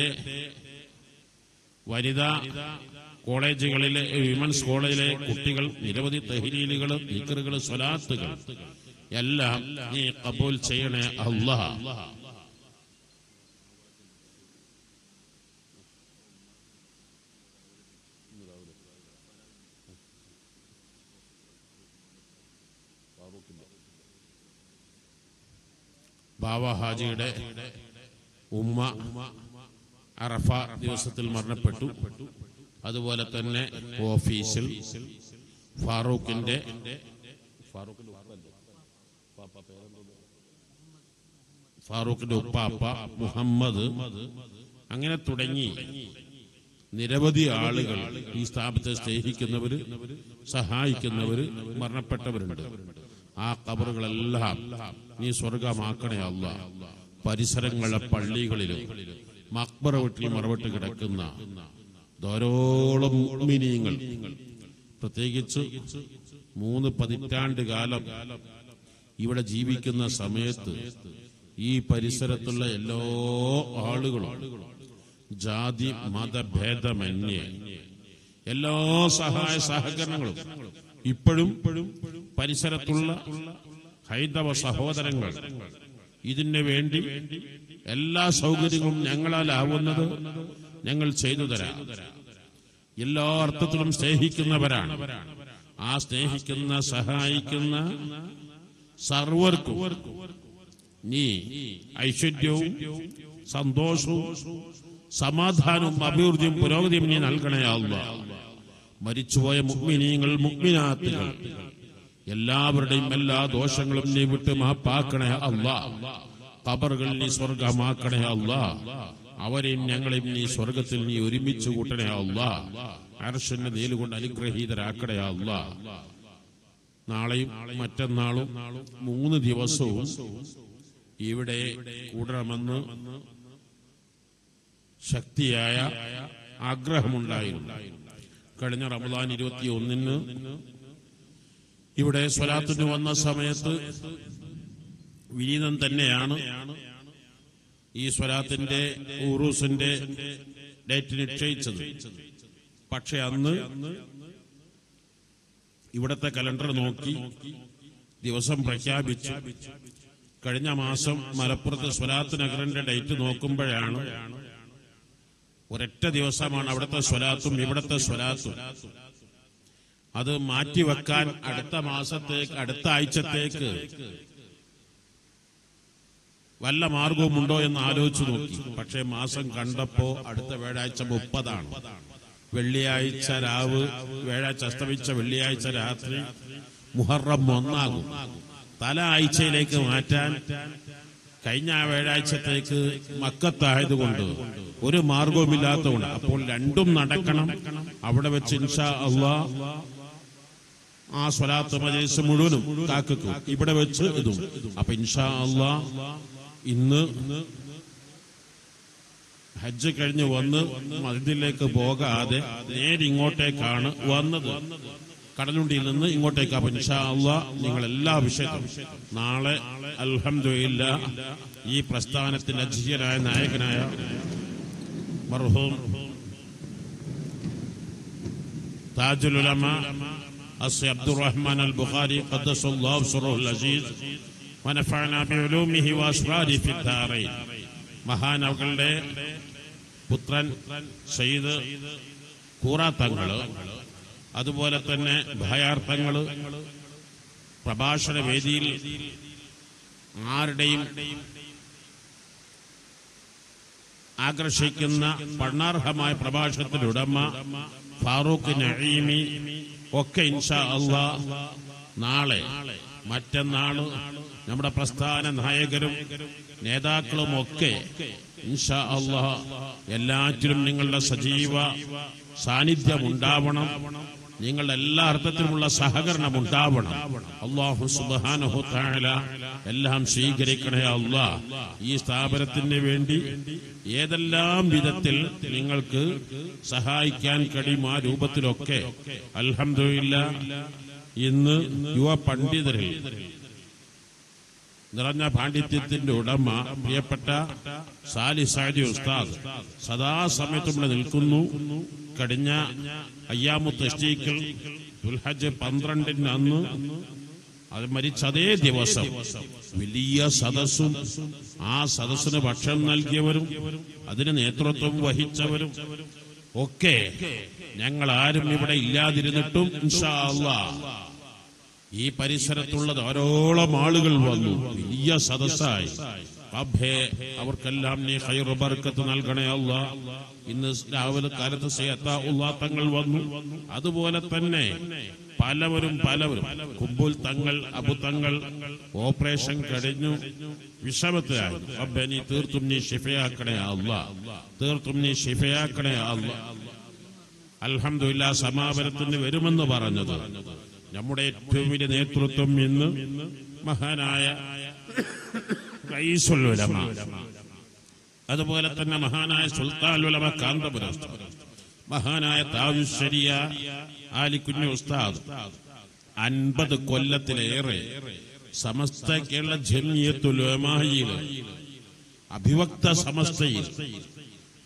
വനിതാ കോളേജുകളിലെ വിമൻസ് കോളേജിലെ കുട്ടികൾ നിരവധി തഹ്ലീലുകൾ, ദിക്റുകൾ, സ്വലാത്തുകൾ എല്ലാം നീ ഖബൂൽ ചെയ്യണേ അല്ലാഹ്. ബാവ ഹാജിയുടെ ഉമ്മ അറഫ ദിവസത്തിൽ മരണപ്പെട്ടു. അതുപോലെ തന്നെ ഓഫീസിൽ ഫാറൂഖിന്റെ ഉപ്പാപ്പ മുഹമ്മദ്, അങ്ങനെ തുടങ്ങി നിരവധി ആളുകൾ ഈ സ്ഥാപനത്തെ സ്നേഹിക്കുന്നവര്, സഹായിക്കുന്നവര്, മരണപ്പെട്ടവരുണ്ട്. ആ ഖബറുകളെല്ലാം നീ സ്വർഗമാക്കണേ അല്ലാ. പരിസരങ്ങളിലെ പള്ളികളിലും മക്ബറ വീട്ടിൽ മറവിട്ട് കിടക്കുന്ന ധാരാളം മുഅ്മിനീങ്ങൾ, പ്രത്യേകിച്ച് 3 പതിറ്റാണ്ട് കാലം ഇവിടെ ജീവിക്കുന്ന സമയത്ത് ഈ പരിസരത്തുള്ള എല്ലാ ആളുകളും ജാതി മതഭേദമന്യേ എല്ലാ സഹായ സഹകരണങ്ങളും ഇപ്പോഴും പരിസരത്തുള്ള ഹൈന്ദവ സഹോദരങ്ങൾ ഇതിനു വേണ്ടി എല്ലാ സൗകര്യങ്ങളും ഞങ്ങളാലാവുന്നത് ഞങ്ങൾ ചെയ്തു തരാം. എല്ലാ അർത്ഥത്തിലും സ്നേഹിക്കുന്നവരാണ്. ആ സ്നേഹിക്കുന്ന സഹായിക്കുന്ന സർവർക്കും നീ ഐശ്വര്യവും സന്തോഷവും സമാധാനവും അഭിവൃദ്ധിയും പുരോഗതിയും നീ നൽകണേ അല്ലാഹ്. മരിച്ചുപോയ മുഅ്മിനീങ്ങൾ മുഅ്മിനാത്തുകൾ എല്ലാവരുടെയും എല്ലാ ദോഷങ്ങളും നീ വിട്ട് മാപ്പാക്കണേ അല്ലാഹ്. ഖബറുകൾ നീ സ്വർഗമാക്കണേ അല്ലാഹ്. അവരെയും ഞങ്ങളെയും നീ സ്വർഗത്തിൽ നീ ഒരുമിച്ച് കൂട്ടണേ അല്ലാഹ്. അർശിന്റെ നീലുകൊണ്ട് അനുഗ്രഹീതരാക്കണേ അല്ലാഹ്. നാളെയും മറ്റന്നാളും 3 ദിവസവും ഇവിടെ കൂടണമെന്ന് ശക്തിയായ ആഗ്രഹമുണ്ടായിരുന്നു. കഴിഞ്ഞ റമദാൻ 21 ഇവിടെ സ്വലാത്തിന് വന്ന സമയത്ത് വിനീതം തന്നെയാണ് ഈ സ്വലാത്തിന്റെ ഉറൂസിന്റെ ഡേറ്റ് നിശ്ചയിച്ചത്. പക്ഷെ അന്ന് ഇവിടത്തെ കലണ്ടർ നോക്കി ദിവസം പ്രഖ്യാപിച്ചു. കഴിഞ്ഞ മാസം മലപ്പുറത്ത് സ്വലാത്ത് നഗറിന്റെ ഡേറ്റ് നോക്കുമ്പോഴാണ് ഒരൊറ്റ ദിവസമാണ് അവിടുത്തെ സ്വലാത്തും ഇവിടത്തെ സ്വലാത്തും. അത് മാറ്റിവെക്കാൻ അടുത്ത മാസത്തേക്ക് അടുത്ത ആഴ്ചത്തേക്ക് വല്ല മാർഗവുമുണ്ടോ എന്ന് ആലോചിച്ചു നോക്കി. പക്ഷെ മാസം കണ്ടപ്പോ അടുത്ത വ്യാഴാഴ്ച 30 വെള്ളിയാഴ്ച രാവ്, വ്യാഴാഴ്ച അസ്തമിച്ച വെള്ളിയാഴ്ച രാത്രി മുഹറം 1 തല ആഴ്ചയിലേക്ക് മാറ്റാൻ കഴിഞ്ഞ വ്യാഴാഴ്ചത്തേക്ക് മക്കത്തായതുകൊണ്ട് ഒരു മാർഗവുമില്ലാത്തതുകൊണ്ട് അപ്പോൾ രണ്ടും നടക്കണം. അവിടെ വെച്ച് ഇൻഷാ അല്ലാഹ് ആ സ്വലാത്ത് മജ്‌ലിസ് മുഴുവനും കാക്കും. ഇവിടെ വെച്ച് ഇതും. അപ്പൊ ഇൻഷാ അല്ലാഹ് ഇന്ന് ഹജ്ജ് കഴിഞ്ഞ് വന്ന് മസ്ജിദിലേക്ക് പോകാതെ നേരെ ഇങ്ങോട്ടേക്കാണ് വന്നത്. കടലുണ്ടിയിൽ നിന്ന് ഇങ്ങോട്ടേക്ക്. അപ്പൊ ഇൻഷാ അല്ലാഹ് നിങ്ങൾ എല്ലാ വിഷയത്തിലും നാളെ അൽഹംദുലില്ലാഹ് ഈ പ്രസ്ഥാനത്തിന്റെ അജയ്യനായ നായകനായ മർഹൂം താജുൽ ഉലമ അസ്സി അബ്ദുറഹ്മാൻ അൽ ബുഖാരി ഖദ്ദസല്ലാഹു സിറഹുൽ അസീസ് വനഫഅനാ ബിഉലൂമിഹി വഅസ്റാരിഹി ഫിദ്ദാറൈൻ. മഹാനവകളുടെ പുത്രൻ സയ്യിദ് കൂറാത്തങ്ങള്, അതുപോലെ തന്നെ ഭയാർത്ഥങ്ങള് പ്രഭാഷണ വേദിയിൽ ആരുടെയും ആകർഷിക്കുന്ന പഠനാർഹമായ പ്രഭാഷണത്തിന്റെ ഉടമ ഫാറൂഖ് നഈമി ഒക്കെ ഇൻഷാ അല്ലാഹ് നാളെ മറ്റന്നാള് നമ്മുടെ പ്രസ്ഥാന നായകരും നേതാക്കളും ഒക്കെ ഇൻഷാ അല്ലാഹ് എല്ലാറ്റിലും നിങ്ങളുടെ സജീവ സാന്നിധ്യം ഉണ്ടാവണം. നിങ്ങളുടെ എല്ലാ അർത്ഥത്തിലുമുള്ള സഹകരണം ഉണ്ടാവണം. അല്ലാഹു സുബ്ഹാനഹു തആല എല്ലാം സ്വീകരിക്കണേ അല്ലാഹ്. ഈ സ്ഥാപനത്തിന് വേണ്ടി ഏതെല്ലാം വിധത്തിൽ നിങ്ങൾക്ക് സഹായിക്കാൻ കഴിയും ആ രൂപത്തിലൊക്കെ അൽഹംദുലില്ലാഹ് ഇന്ന് യുവ പണ്ഡിതരിൽ നിറഞ്ഞ പാണ്ഡിത്യത്തിന്റെ ഉടമ പ്രിയപ്പെട്ട സാലിഹ് സഅദി ഉസ്താദ് സദാസമയത്തും ഇവിടെ നിൽക്കുന്നു. കഴിഞ്ഞ അയ്യാമു തശ്രീഖിൽ ദുൽഹജ്ജ് 12 അന്ന് അത് മരിച്ച അതേ ദിവസം വലിയ സദസ്സും ആ സദസ്സിന് ഭക്ഷണം നൽകിയവരും അതിന് നേതൃത്വം വഹിച്ചവരും ഒക്കെ ഞങ്ങൾ ആരും ഇവിടെ ഇല്ലാതിരുന്നിട്ടും ഇൻഷാ അല്ലാഹ് ഈ പരിസരത്തുള്ള ധാരാളം ആളുകൾ വന്നു. വലിയ സദസ്സായി. റബ്ബേ അവർക്കെല്ലാം നീ ഖൈർ ബർക്കത്ത് നൽകണേ അല്ലാഹ്. ഇന്ന് രാവിലെ കാലത്ത് സയ്യിദ് തങ്ങൾ വന്നു. അതുപോലെ തന്നെ പലവരും കുമ്പുൽ തങ്ങൾ, അബു തങ്ങൾ ഓപ്പറേഷൻ കഴിഞ്ഞു വിഷമത്തിലായി. റബ്ബേ നീ തീർത്തും നീ ശിഫയാക്കണേ അല്ലാഹ്, തീർത്തും നീ ശിഫയാക്കണേ അല്ലാഹ്. അൽഹംദുലില്ലാഹ് സമാപനത്തിന് വരുമെന്ന് പറഞ്ഞത് നമ്മുടെ ഏറ്റവും വലിയ നേതൃത്വം ഇന്ന് മഹാനായ റഈസുൽ ഉലമ, അതുപോലെ തന്നെ മഹാനായ സുൽത്താനുൽ ഉലമ കാന്തപുരം, മഹാനായ താജുൽ ശരിയ ആലിക്കുഞ്ഞ് ഉസ്താദ് 50 കൊല്ലത്തിലേറെ സമസ്ത കേരള ജംഇയ്യത്തുൽ ഉലമായിൽ അഭിവക്ത സമസ്തയിൽ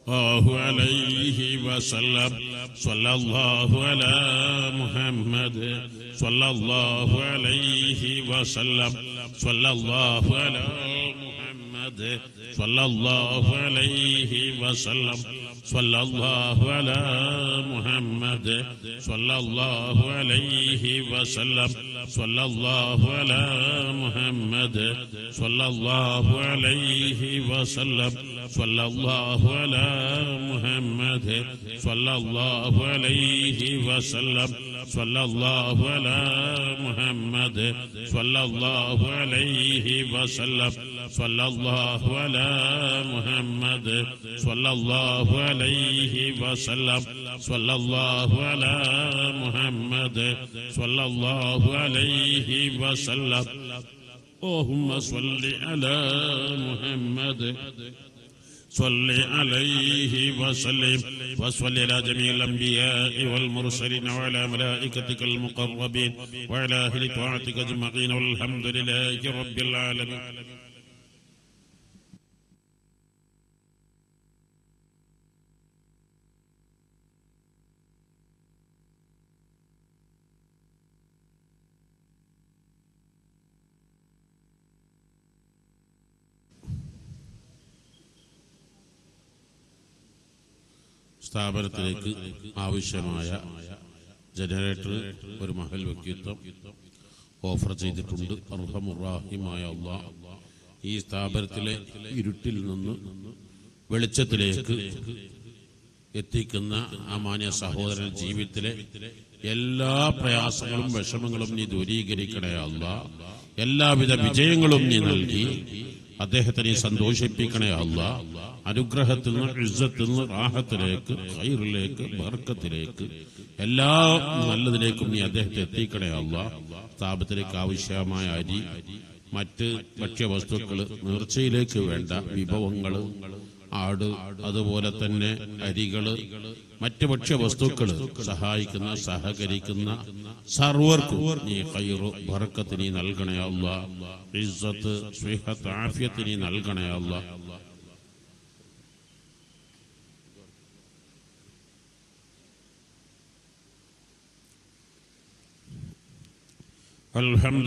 عليه وسلم صلى الله على محمد صلى الله عليه وسلم صلى الله على محمد صلى الله عليه وسلم صلى الله على محمد صلى الله عليه وسلم صلى الله على محمد صلى الله عليه وسلم صلى الله على محمد صلى الله عليه وسلم صلى الله على محمد صلى الله عليه وسلم صلى الله على محمد صلى الله عليه وسلم صلى الله على محمد صلى الله عليه وسلم اللهم صل على محمد صل عليه وسلم وصل على جميع الأنبياء والمرسلين وعلى ملائكتك المقربين وعلى أهل طاعتك أجمعين والحمد لله رب العالمين. സ്ഥാപനത്തിലേക്ക് ആവശ്യമായ ജനറേറ്റർ ഒരു മഹൽ വ്യക്തിത്വം ഓഫർ ചെയ്തിട്ടുണ്ട്. അർഹമുറാഹിമായ അല്ലാഹ് ഈ സ്ഥാപനത്തിലെ ഇരുട്ടിൽ നിന്ന് വെളിച്ചത്തിലേക്ക് എത്തിക്കുന്ന ആ മാന്യ സഹോദരൻ ജീവിതത്തിലെ എല്ലാ പ്രയാസങ്ങളും വിഷമങ്ങളും നീ ദൂരീകരിക്കണേ അല്ലാഹ്. എല്ലാവിധ വിജയങ്ങളും നീ നൽകി അദ്ദേഹത്തിനെ സന്തോഷിപ്പിക്കണേ അല്ലാഹ്. അനുഗ്രഹത്തിൽ നിന്ന് ഇസ്സത്തിൽ നിന്ന് റാഹത്തിലേക്ക് ഖൈറിലേക്ക് ബർക്കത്തിലേക്ക് എല്ലാ നല്ലതിലേക്കും നീ അദ്ദേഹത്തെ എത്തിക്കണേ അല്ലാഹ്. സ്ഥാപനത്തിലേക്ക് ആവശ്യമായ അരി മറ്റ് ഭക്ഷ്യവസ്തുക്കൾ നേർച്ചയിലേക്ക് വേണ്ട വിഭവങ്ങൾ ആട് അതുപോലെ തന്നെ അരികള് മറ്റ് ഭക്ഷ്യവസ്തുക്കൾ സഹായിക്കുന്ന സഹകരിക്കുന്ന സർവർക്കും നീ ഖൈറ് ബർക്കത്ത് നീ നൽകണേ അല്ലാഹ്. ഇസ്സത്ത് സ്വിഹത്ത് ആഫിയത്ത് നീ നൽകണേ അല്ലാഹ്. الحمد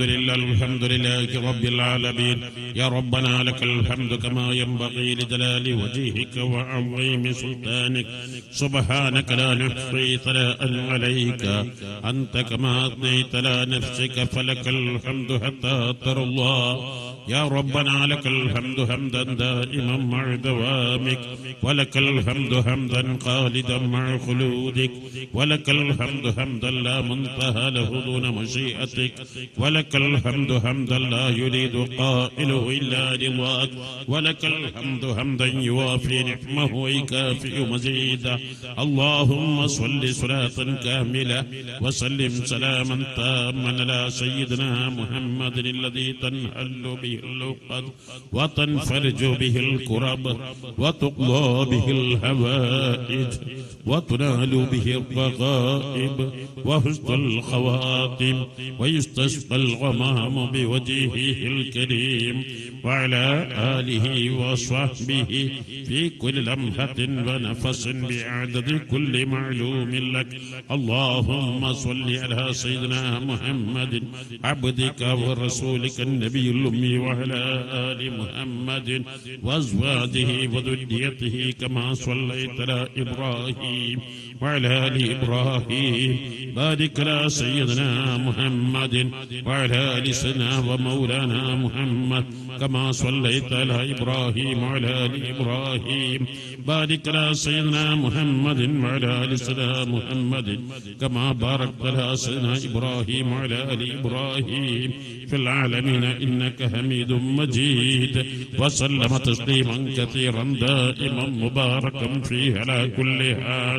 لله رب العالمين. يا ربنا لك الحمد كما ينبغي لجلال وجهك وعظيم سلطانك. سبحانك لا نحصي ثناء عليك أنت كما أثنيت على نفسك فلك الحمد حتى ترى الله. يا ربنا لك الحمد حمدا دائما مع دوامك ولك الحمد حمدا خالدا مع خلودك ولك الحمد حمدا لا منتهى له دون مشيئتك ولك الحمد حمدا لا يريد قائله إلا رضاك ولك الحمد حمدا يوافي نعمه ويكافئ مزيدا. اللهم صل صلاة كاملة وسلم سلاما تاما على سيدنا محمد الذي تنحل به اللقد وتنفرج به الكرب وتقضى به الحوائج وتنال به الرغائب وحسن الخواتم ويستسقى الغمام بوجهه الكريم وعلى آله وصحبه في كل لمحة ونفس بعدد كل معلوم لك. اللهم صل على سيدنا محمد عبدك ورسولك النبي الأمي وعلى آل محمد وأزواجه وذريته كما صليت على إبراهيم وعلى آل إبراهيم. بارك على سيدنا محمد وعلى آل سيدنا ومولانا محمد كما صليت على إبراهيم وعلى آل إبراهيم. بارك على سيدنا محمد وعلى آل سيدنا محمد كما باركت على سيدنا إبراهيم وعلى آل إبراهيم في العالمين إنك حميد مجيد. وسلم تسليما كثيرا دائما مباركا فيه على كل حال.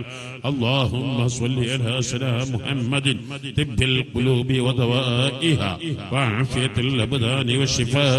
اللهم صل على سيدنا محمد طب القلوب ودوائها وعافية الأبدان وشفائها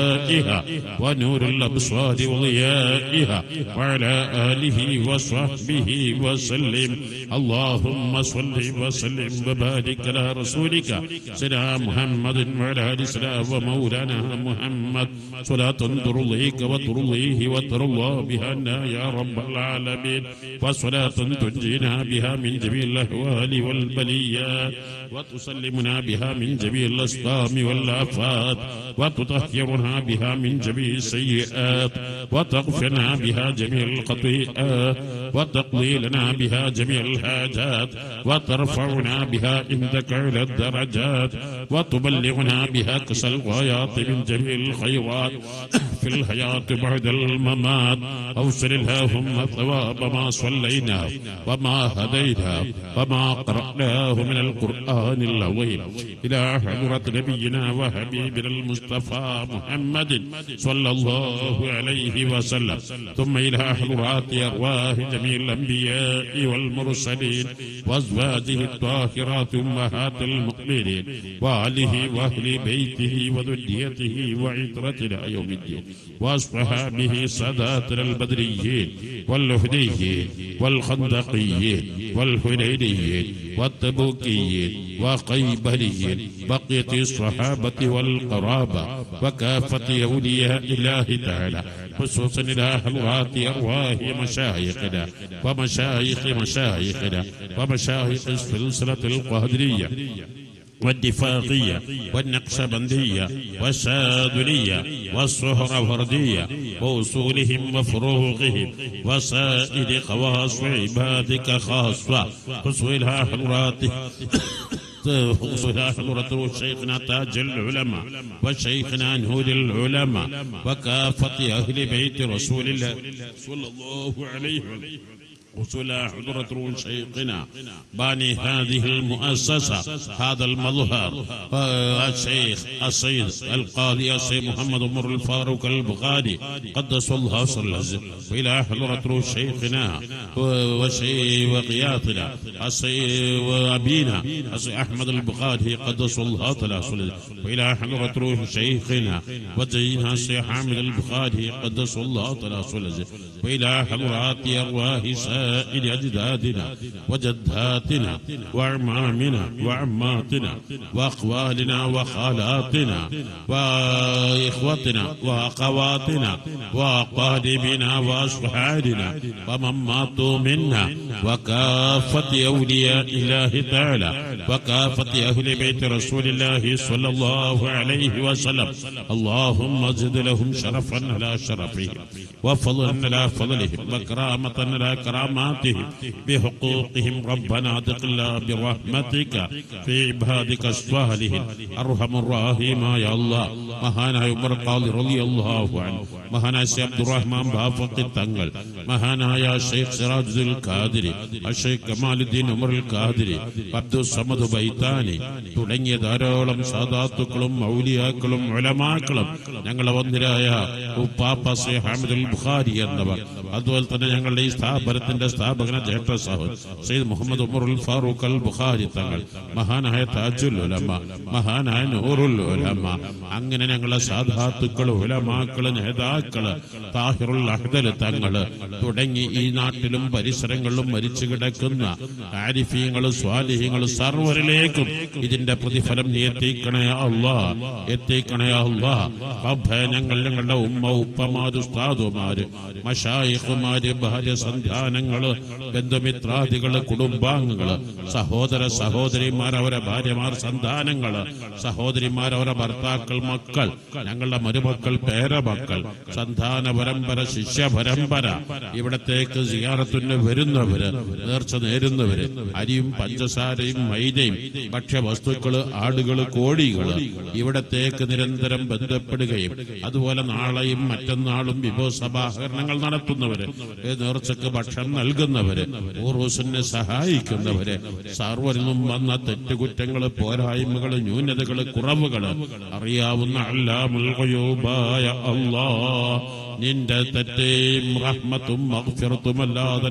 وأنوارها ونور الأبصار وضيائها وعلى آله وصحبه وسلم. اللهم صل وسلم وبارك على رسولك سيدنا محمد وعلى آل سيدنا ومولانا محمد صلاة ترضيك وترضيه وترضى بها يا رب العالمين، وصلاة تنجينا بها من جميع الأهوال والبليات وتسلمنا بها من جميع الأسقام والآفات وتطهرنا بها من جميع السيئات وتغفرنا بها جميع الخطيئات وتقضي لنا بها جميع الحاجات وترفعنا بها عندك على الدرجات وتبلغنا بها أقصى الغايات من جميع الخيرات في الحياة بعد الممات. أوصل اللهم ثواب ما صلينا وما هدينا وما قرأناه من القرآن العظيم إلى حضرة نبينا وحبيبنا المصطفى محمد صلى الله عليه وسلم، ثم إلى حضرات أرواح جميع الأنبياء والمرسلين وأزواجه الطاهرات أمهات المؤمنين وآله وأهل بيته وذريته وعترتنا يوم الدين وأصحابه ساداتنا البدريين والوفديين والخندقيين والحنينيين والتبوكيين وقيبريين بقية الصحابة والقرابة وكافة أولياء الله تعالى، خصوصا إلى حضرات أرواح مشايخنا ومشايخ مشايخنا ومشايخ السلسلة القادرية والدفاقية والنقشبندية والشاذلية والسهروردية وأصولهم وفروعهم وسائر خواص عبادك خاصة، خصوصا حضرة شيخنا تاج العلماء وشيخنا نور العلماء وكافة أهل بيت رسول الله صلى الله عليه وسلم، وصلى حضرة شيخنا باني هذه المؤسسة هذا المظهر الشيخ السيد القاضي السيد محمد عمر الفاروق البخاري قدس الله سره، وإلى حضرة شيخنا وقيادنا السيد وأبينا السيد أحمد البخاري قدس الله سره، وإلى حضرة شيخنا وزينا السيد حامد البخاري قدس الله سره، وإلى حضرات أرواح سائر أجدادنا وجداتنا وأعمامنا وعماتنا وأخوالنا وخالاتنا وإخوتنا وأخواتنا وأقاربنا وأصحابنا ومن ماتوا منا وكافة أولياء الله تعالى وكافة أهل بيت رسول الله صلى الله عليه وسلم. اللهم زد لهم شرفا على شرفهم وفضلا على فضلهم وكرامة على كراماتهم بحقوقهم. ربنا ادخلنا برحمتك في عبادك الصالحين أرحم الراحمين يا الله. മഹാനായ ഉമർ ഖാദി റളിയല്ലാഹു അൻഹു, മഹാനായ സയ്യിദ് അബ്ദുറഹ്മാൻ ബാഫഖി തങ്ങൾ, മഹാനായ ഷെയ്ഖ് സിറാജുൽ ഖാദിരി, ഷെയ്ഖ് കമാലുദ്ദീൻ ഉമറുൽ ഖാദിരി, അബ്ദുൽ സമദ് ബൈതാനി തുടങ്ങിയ ധാരാളം സാദാത്തുക്കളും ഔലിയാക്കളും ഉലമാക്കളും ഞങ്ങളെ വന്ദിരായ ഉപ്പാപ്പ സയ്യിദ് ഹമീദുൽ ബുഖാരി എന്നവർ, അതുപോലെ തന്നെ ഞങ്ങളുടെ ഈ സ്ഥാപനത്തിന്റെ സ്ഥാപകന ജ്യേഷ്ഠ സഹോദരൻ സയ്യിദ് മുഹമ്മദ് ഉമറുൽ ഫാറൂഖ് അൽ ബുഖാരി തങ്ങൾ, മഹാനായ താജുൽ ഉലമ, മഹാനായ നൂറുൽ ഉലമ, അങ്ങനെ ഞങ്ങളെ സാദാത്തുക്കൾ ഉലമാക്കള് നേതാക്കള് താഹിറുൽ അഹ്ദൽ തങ്ങള് തുടങ്ങി ഈ നാട്ടിലും പരിസരങ്ങളിലും മരിച്ചു കിടക്കുന്ന ആരിഫീങ്ങള് സ്വാലിഹീങ്ങള് സർവരിലേക്കും ഇതിന്റെ പ്രതിഫലം നീ എത്തിക്കണേ അല്ലാഹ്, എത്തിക്കണേ അല്ലാഹ്. ഞങ്ങളുടെ ഉമ്മ ഉപ്പമാര് ഉസ്താദുമാര് മശായിഖുമാര് ഭാര്യ സന്താനങ്ങള് ബന്ധുമിത്രാദികള് കുടുംബാംഗങ്ങള് സഹോദര സഹോദരിമാർ അവരെ ഭാര്യമാർ സന്താനങ്ങള് സഹോദരിമാർ അവരെ ഭർത്താക്കൾ മക്കൾ ഞങ്ങളുടെ മരുമക്കൾ പേരമക്കൾ സന്താന പരമ്പര ശിഷ്യ പരമ്പര ഇവിടത്തേക്ക് സിയാറത്തിന് വരുന്നവര് നേർച്ച നേരുന്നവര് അരിയും പഞ്ചസാരയും മൈദയും ഭക്ഷ്യവസ്തുക്കള് ആടുകള് കോഴികള് ഇവിടത്തേക്ക് നിരന്തരം ബന്ധപ്പെടുകയും അതുപോലെ നാളെയും മറ്റന്നാളും വിഭവസഭാഹരണങ്ങൾ നടത്തുന്നവര് നേർച്ചക്ക് ഭക്ഷണം നൽകുന്നവര് ഉറൂസിനെ സഹായിക്കുന്നവര് സർവരിലും വന്ന തെറ്റുകുറ്റങ്ങള് പോരായ്മകള് ന്യൂനതകള് കുറവുകള് അറിയാവുന്ന അല്ലാമുൽ ഖുയൂബായ അല്ലാഹ് നിന്റെ തെറ്റേയും റഹ്മത്തും മഗ്ഫിറത്തുമല്ലാതെ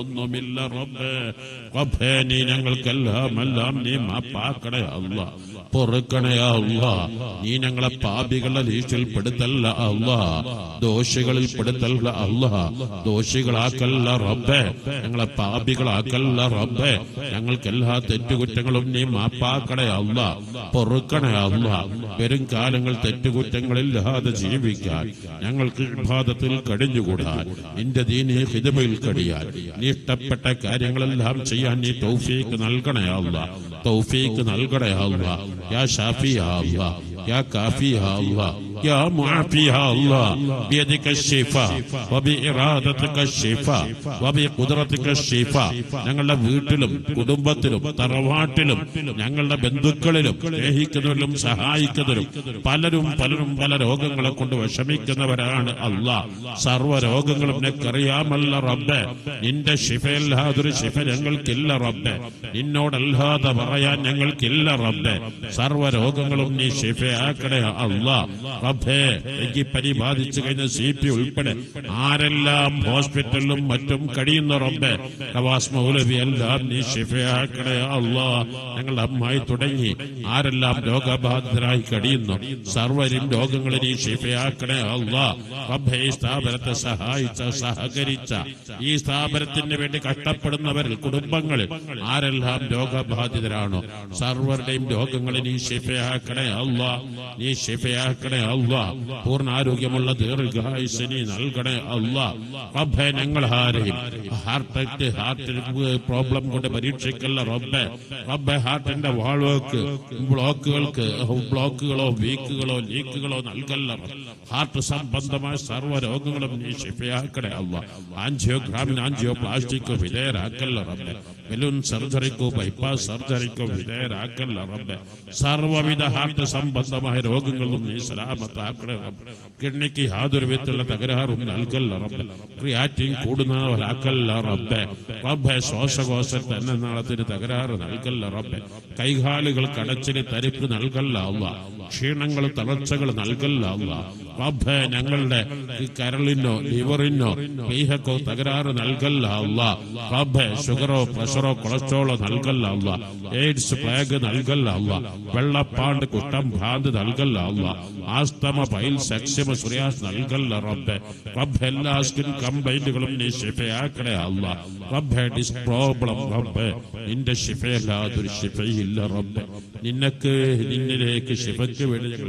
ഞങ്ങൾക്കൊന്നുമില്ല റബ്ബേ. റബ്ബേ നീ ഞങ്ങൾക്കെല്ലാം നീ മാപ്പാക്കണേ അല്ലാഹ്. പൊറുക്കണേ അല്ലാ. നീ ഞങ്ങളെ പാപികളുടെ ലീസ്റ്റിൽ പെടുത്തല്ല അല്ലാ, ദോഷികളിൽ പെടുത്തല്ല അല്ലാ, ദോഷികളാക്കല്ല റബ്ബേ, ഞങ്ങളെ പാപികളാക്കല്ല റബ്ബേ. ഞങ്ങൾക്ക് എല്ലാ തെറ്റുകുറ്റങ്ങളും നീ മാപ്പാക്കണേ അല്ലാ, പൊറുക്കണേ അല്ലാ. വരും കാലങ്ങൾ തെറ്റുകുറ്റങ്ങളില്ലാതെ ജീവിക്കാൻ, ഞങ്ങൾക്ക് ഇബാദത്തിൽ കഴിഞ്ഞുകൂടാൻ, നിന്റെ ദീനീ ഖിദ്മയിൽ കഴിയാൻ, നീ ഇഷ്ടപ്പെട്ട കാര്യങ്ങളെല്ലാം ചെയ്യാൻ നീ തൗഫീഖ് നൽകണേ അല്ലാ, തൗഫീഖ് നൽകണേ അല്ലാ. യാ ഷാഫി യാ അല്ലാ, യാ കാഫി യാ അല്ലാ, യാ മുആഫി യാ അല്ലാ. ബിയദിക ശിഫാ വബിഇറാദതിക ശിഫാ വബിഖുദ്റതിക ശിഫാ. ഞങ്ങളുടെ വീട്ടിലും കുടുംബത്തിലും തറവാട്ടിലും ഞങ്ങളുടെ ബന്ധുക്കളിലും സ്നേഹിക്കുന്നവരിലും സഹായിക്കുന്നവരും പലരും പല രോഗങ്ങളെ കൊണ്ട് വിഷമിക്കുന്നവരാണ് അല്ലാ. സർവ്വ രോഗങ്ങളും നിനക്കറിയാമല്ല റബ്ബേ. നിന്റെ ശിഫയല്ലാതൊരു ശിഫ ഞങ്ങൾക്കില്ല റബ്ബേ, നിന്നോടല്ലാതെ പറയാൻ ഞങ്ങൾക്കില്ല റബ്ബേ. സർവ്വ രോഗങ്ങളും നീ ശിഫയാക്കണേ അല്ലാ റബ്ബേ. ഡെങ്കിപ്പനി ബാധിച്ചു കഴിഞ്ഞ CP ഉൾപ്പെടെ ആരെല്ലാം ഹോസ്പിറ്റലിലും മറ്റും കഴിയുന്ന റബ്ബേ, നവാസ് മൗലവി എല്ലാം നീ ശിഫയാക്കണേ അല്ലാ. ഞങ്ങളുടെ അമ്മായി തുടങ്ങി ആരെല്ലാം രോഗബാധിതരായി കഴിയുന്നു സർവരും രോഗങ്ങളെ നീ ശിഫയാക്കണേ അല്ലാ റബ്ബേ. ഈ സ്ഥാപനത്തെ സഹായിച്ച സഹകരിച്ച ഈ സ്ഥാപനത്തിന് വേണ്ടി കഷ്ടപ്പെടുന്നവരിൽ കുടുംബങ്ങളിൽ ആരെല്ലാം രോഗബാധിതരാണോ സർവരുടെയും രോഗങ്ങളെ നീ ശിഫയാക്കണേ അല്ലാ, നീ ശിഫയാക്കണേ അല്ലാ. പൂർണ്ണ ആരോഗ്യമുള്ള ദീർഘായുസ്സ് നീ നൽകണേ അല്ലാ റബ്ബേ. ഞങ്ങൾ ആരെയും ഹാർട്ടിൽ പ്രോബ്ലം കൊണ്ട് പരീക്ഷിക്കല്ല റബ്ബേ. റബ്ബേ ഹാർട്ടിന്റെ വാൾവുകൾക്ക് ബ്ലോക്കുകളോ വീക്കുകളോ ലീക്കുകളോ നൽകല്ല. ഹാർട്ട് സംബന്ധമായ സർവ്വ രോഗങ്ങളും നീ ശിഫയാക്കണേ അല്ലാ. ആൻജിയോഗ്രാമിന് ആൻജിയോപ്ലാസ്റ്റിക്കോ വിധേയരാക്കല്ല റബ്ബേ. ബലൂൺ സർജറിക്കോ ബൈപ്പാസ് സർജറിക്കോ വിധേയരാക്കല്ല റബ്ബേ. സർവ്വവിധ ഹാർട്ട് സംബന്ധമായ രോഗങ്ങളും നീ സലാമത്താക്കണേ റബ്ബേ. കിഡ്നിക്ക് യാതൊരു വിധത്തിലുള്ള തകരാറും നൽകല്ല റബ്ബേ. ക്രിയാറ്റിൻ കൂടുന്നവരാക്കല്ല റബ്ബേ. റബ്ബേ ശ്വാസകോശത്തെ നാളത്തിന് തകരാറ് നൽകല്ല റബ്ബേ. കൈകാലുകൾ കടച്ചിന് തരിപ്പ് നൽകല്ല അല്ലാ. ക്ഷീണങ്ങൾ തളർച്ചകൾ നൽകല്ല അല്ലാ റബ്ബേ. ഞങ്ങളുടെ കരളിനോ ലിവറിനോ പ്ലീഹക്കോ തകരാറ് നൽകല്ല അല്ലാ റബ്ബേ. ഷുഗറോ പ്രഷറോ കൊളസ്ട്രോളോ നൽകല്ല അല്ലാ. എയ്ഡ്സ് പ്ലേഗ് നൽകല്ല അല്ലാ. വെള്ളപ്പാണ്ട് കുഷ്ഠം ഭ്രാന്ത് നൽകല്ല അല്ലാ. ആസ്തമ പൈൽസ് എക്സിമ സുറിയാസ് നൽകല്ല റബ്ബേ. റബ്ബേ എല്ലാ സ്കിൻ കംപ്ലൈന്റുകളും നീ ശിഫയാക്കണേ അല്ലാ റബ്ബേ. ഡിസ് പ്രോബ്ലം റബ്ബേ നിന്റെ ശിഫയല്ലാതൊരു ശിഫയില്ല റബ്ബേ. നിന്നിലേക്ക് ശിഫയ്ക്ക് വേണ്ടി ഞങ്ങൾ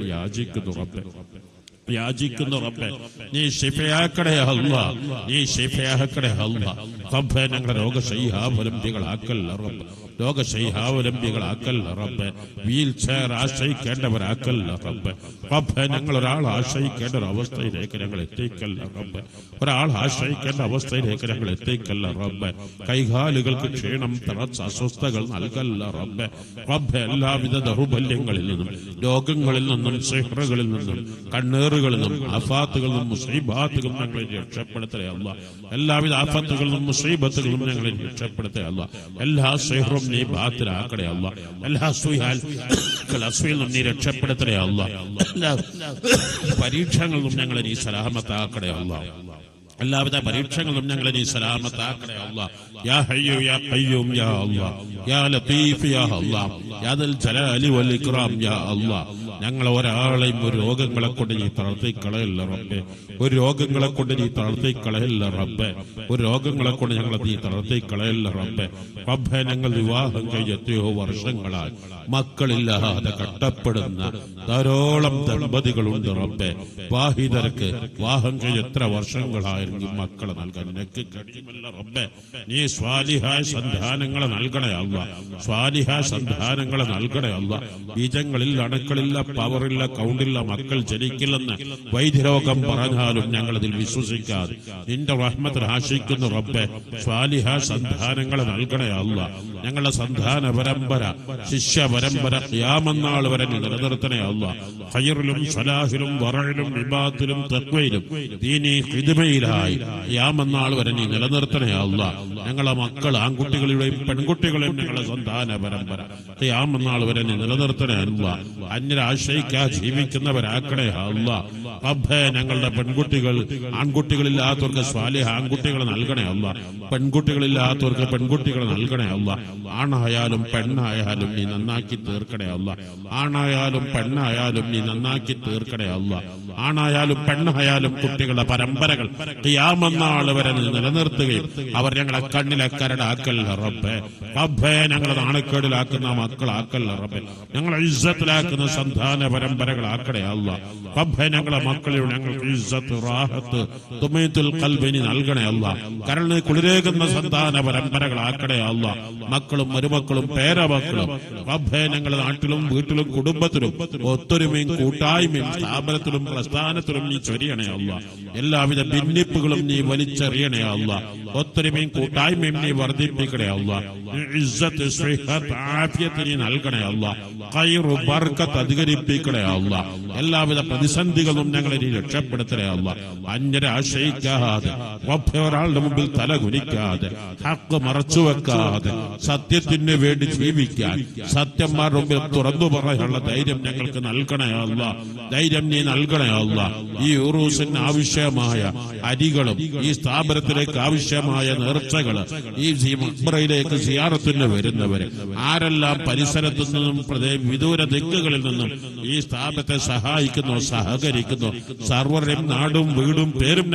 യാചിക്കുന്നു റബ്ബേ. നീ ശിഫയാക്കണേ അല്ലാ, നീ ശിഫയാക്കണേ അല്ലാ റബ്ബേ. ഞങ്ങളുടെ രോഗശയ്യാവലംബികളാക്കല്ല റബ്ബേ, രോഗശയ്യാവലംബികളാക്കല്ല റബ്ബേ. വീൽ ചെയർ ആശ്രയിക്കേണ്ടവരാക്കല്ല റബ്ബേ. റബ്ബേ ഞങ്ങൾ ഒരാൾ ആശ്രയിക്കേണ്ട ഒരു അവസ്ഥയിലേക്ക് ഞങ്ങൾ എത്തിക്കല്ല റബ്ബേ. ഒരാൾ ആശ്രയിക്കേണ്ട അവസ്ഥയിലേക്ക് ഞങ്ങൾ എത്തിക്കല്ല റബ്ബേ. കൈകാലുകൾക്ക് ക്ഷീണം തളർച്ച അസ്വസ്ഥകൾ നൽകല്ല റബ്ബേ. റബ്ബേ എല്ലാവിധ ദൗർബല്യങ്ങളിൽ നിന്നും രോഗങ്ങളിൽ നിന്നും സിഹ്റുകളിൽ നിന്നും കണ്ണേറുകളിൽ നിന്നും ആഫാത്തുകളിൽ നിന്നും മുസീബാത്തുകളും ഞങ്ങളെ രക്ഷപ്പെടുത്തേ അല്ലാ. എല്ലാവിധ ആഫത്തുകളിൽ നിന്നും മുസീബത്തുകളും ഞങ്ങളെ രക്ഷപ്പെടുത്തേ അല്ലാ. എല്ലാ സിഹ്റും നീ ബാത്തിലാക്കണേ അല്ലാ. എല്ലാ അസൂയയിൽ നിന്നും നീ രക്ഷപ്പെടുത്തണേ അല്ലാ. എല്ലാ പരീക്ഷകളിലും ഞങ്ങളെ നീ സലാമത്താക്കണേ അല്ലാ. എല്ലാവിധ പരീക്ഷകളും ഞങ്ങളെ നീ സലാമത്താക്കണേ അല്ലാ. യാ ഹയ്യു യാ ഖയ്യൂം യാ അല്ലാ, യാ ലതീഫ് യാ അല്ലാ, യാ ദൽ ജലാലി വൽ ഇക്റാം യാ അല്ലാ. ഞങ്ങൾ ഒരാളെയും ഒരു രോഗങ്ങളെ കൊണ്ട് നീ തളർത്തിക്കളയല്ല റബ്ബേ. ഒരു രോഗങ്ങളെ കൊണ്ട് നീ തളർത്തിക്കളയല്ല റബ്ബേ. ഒരു രോഗങ്ങളെ കൊണ്ട് ഞങ്ങളെ നീ തളർത്തിക്കളയല്ല റബ്ബേ. റബ്ബേ ഞങ്ങൾ വിവാഹം കഴിഞ്ഞ് എത്രയോ വർഷങ്ങളായി മക്കളില്ലാതെ കഷ്ടപ്പെടുന്ന ധാരാളം ദമ്പതികളുണ്ട് റബ്ബേ. വാഹിദർക്ക് വിവാഹം കഴിഞ്ഞ് എത്ര വർഷങ്ങളായിരുന്നു മക്കളെ നൽകാൻ നിനക്ക് കഴിയുമല്ല റബ്ബേ. നീ സ്വാലിഹായ സന്താനങ്ങളെ നൽകണേ അല്ലാ, സ്വാലിഹായ സന്താനങ്ങളെ നൽകണേ അല്ലാ. ബീജങ്ങളിൽ അണുക്കളില്ല, പവറില്ല, കൗണ്ടില്ല, മക്കൾ ജനിക്കില്ലെന്ന് വൈദ്യരോഗം പറഞ്ഞാലും ഞങ്ങൾ അതിൽ വിശ്വസിക്കാതെ നിന്റെ റഹ്മത്തിൽ ആശിക്കുന്നു റബ്ബേ. സ്വാലിഹായ സന്താനങ്ങളെ നൽകണേ അല്ലാ. ഞങ്ങളുടെ സന്താന പരമ്പര ശിഷ്യ പരമ്പര ഖിയാമത്ത് വരെ നിലനിർത്തണേ അല്ലാ. ഖൈറിലും സലാഹിലും വറഇലും ഇബാദത്തിലും തഖ്വയിലും ദീനി ഖിദ്മയിലായി ഖിയാമത്ത് വരെ നീ നിലനിർത്തണേ അല്ലാ. ഞങ്ങളുടെ മക്കൾ ആൺകുട്ടികളുടെയും പെൺകുട്ടികളെയും ഞങ്ങളുടെ സന്താന പരമ്പര ഖിയാമത്ത് വരെ നീ നിലനിർത്തണേ അല്ലാ. അന്യരെ ആശ്രയിക്കാതെ ജീവിക്കുന്നവരാക്കണേ അല്ലാ. റബ്ബേ ഞങ്ങളുടെ പെൺകുട്ടികൾ ആൺകുട്ടികളില്ലാത്തവർക്ക് സ്വാലിഹ ആൺകുട്ടികളെ നൽകണേ അല്ല. പെൺകുട്ടികളില്ലാത്തവർക്ക് പെൺകുട്ടികളെ നൽകണേ അല്ല. ആണായാലും പെണ്ണായാലും നീ നന്നാക്കി തീർക്കണേ അല്ല. ആണായാലും പെണ്ണായാലും നീ നന്നാക്കി തീർക്കണേ അല്ല. ആണായാലും പെണ്ണായാലും കുട്ടികളുടെ പരമ്പരകൾ ഖിയാമത്ത് നാൾ വരെ നിലനിർത്തുകയും അവർ ഞങ്ങളെ കണ്ണിലെ കരടാക്കല്ല റബ്ബേ. റബ്ബേ ഞങ്ങളെ നാണക്കേടിലാക്കുന്ന മക്കളാക്കല്ല റബ്ബേ. ഞങ്ങളെ ഇസ്സത്തിലാക്കുന്ന സന്താന പരമ്പരകളാക്കണേ അല്ല. റബ്ബേ ഞങ്ങളെ മക്കളിൽ ഞങ്ങൾക്ക് ഇസ്സത്ത് റാഹത്ത് തുമീത്തുൽ ഖൽബിനി നൽകണേ അല്ല. കരളിന് കുളിരേകുന്ന സന്താന പരമ്പരകളാക്കണേ അല്ല. മക്കളും മരുമക്കളും പേരമക്കളും റബ്ബേ ഞങ്ങളുടെ നാട്ടിലും വീട്ടിലും കുടുംബത്തിലും ഒത്തൊരുമയും കൂട്ടായ്മയും സ്ഥാപനത്തിലും പ്രസ്ഥാനത്തിലും നീ ചൊരിയണേ അല്ല. എല്ലാവിധ ഭിന്നിപ്പുകളും നീ വലിച്ചെറിയണേ അല്ല. ഒത്തൊരുമയും കൂട്ടായ്മയും നീ വർദ്ധിപ്പിക്കണേ അല്ല. ഇസ്സത്ത് സ്വിഹത്ത് ആഫിയത്ത് നീ നൽകണേ അല്ല. ഖൈറു ബർക്കത്ത് അധികരിപ്പിക്കണേ അല്ല. എല്ലാവിധ പ്രതിസന്ധികളും ഞങ്ങളെ നീ രക്ഷപ്പെടുത്തണേ അല്ല. അന്യരെ ആശ്രയിക്കാതെ ഒരാളുടെ മുമ്പിൽ തലകുനിക്കാതെ ഹക്ക് മറച്ചുവെക്കാതെ സത്യത്തിന് വേണ്ടി ജീവിക്കാൻ സത്യന്മാരുടെ മുമ്പിൽ തുറന്നു പറയാനുള്ള ധൈര്യം ഞങ്ങൾക്ക് നൽകണേ അല്ല. ധൈര്യം നീ നൽകണേ അല്ല. ഈ ഉറൂസിന് ആവശ്യമായ അരികളും ഈ സ്ഥാപനത്തിലേക്ക് ആവശ്യമായ നേർച്ചകള് ഈ മഖ്ബറയിലേക്ക് സിയാറത്തിന് വരുന്നവര് ആരെല്ലാം പരിസരത്തു നിന്നും വിദൂര ദിക്കുകളിൽ നിന്നും ഈ സ്ഥാപനത്തെ സഹായിക്കുന്നു സഹകരിക്കുന്നു സർവരുടെയും നാടും വീടും പേരും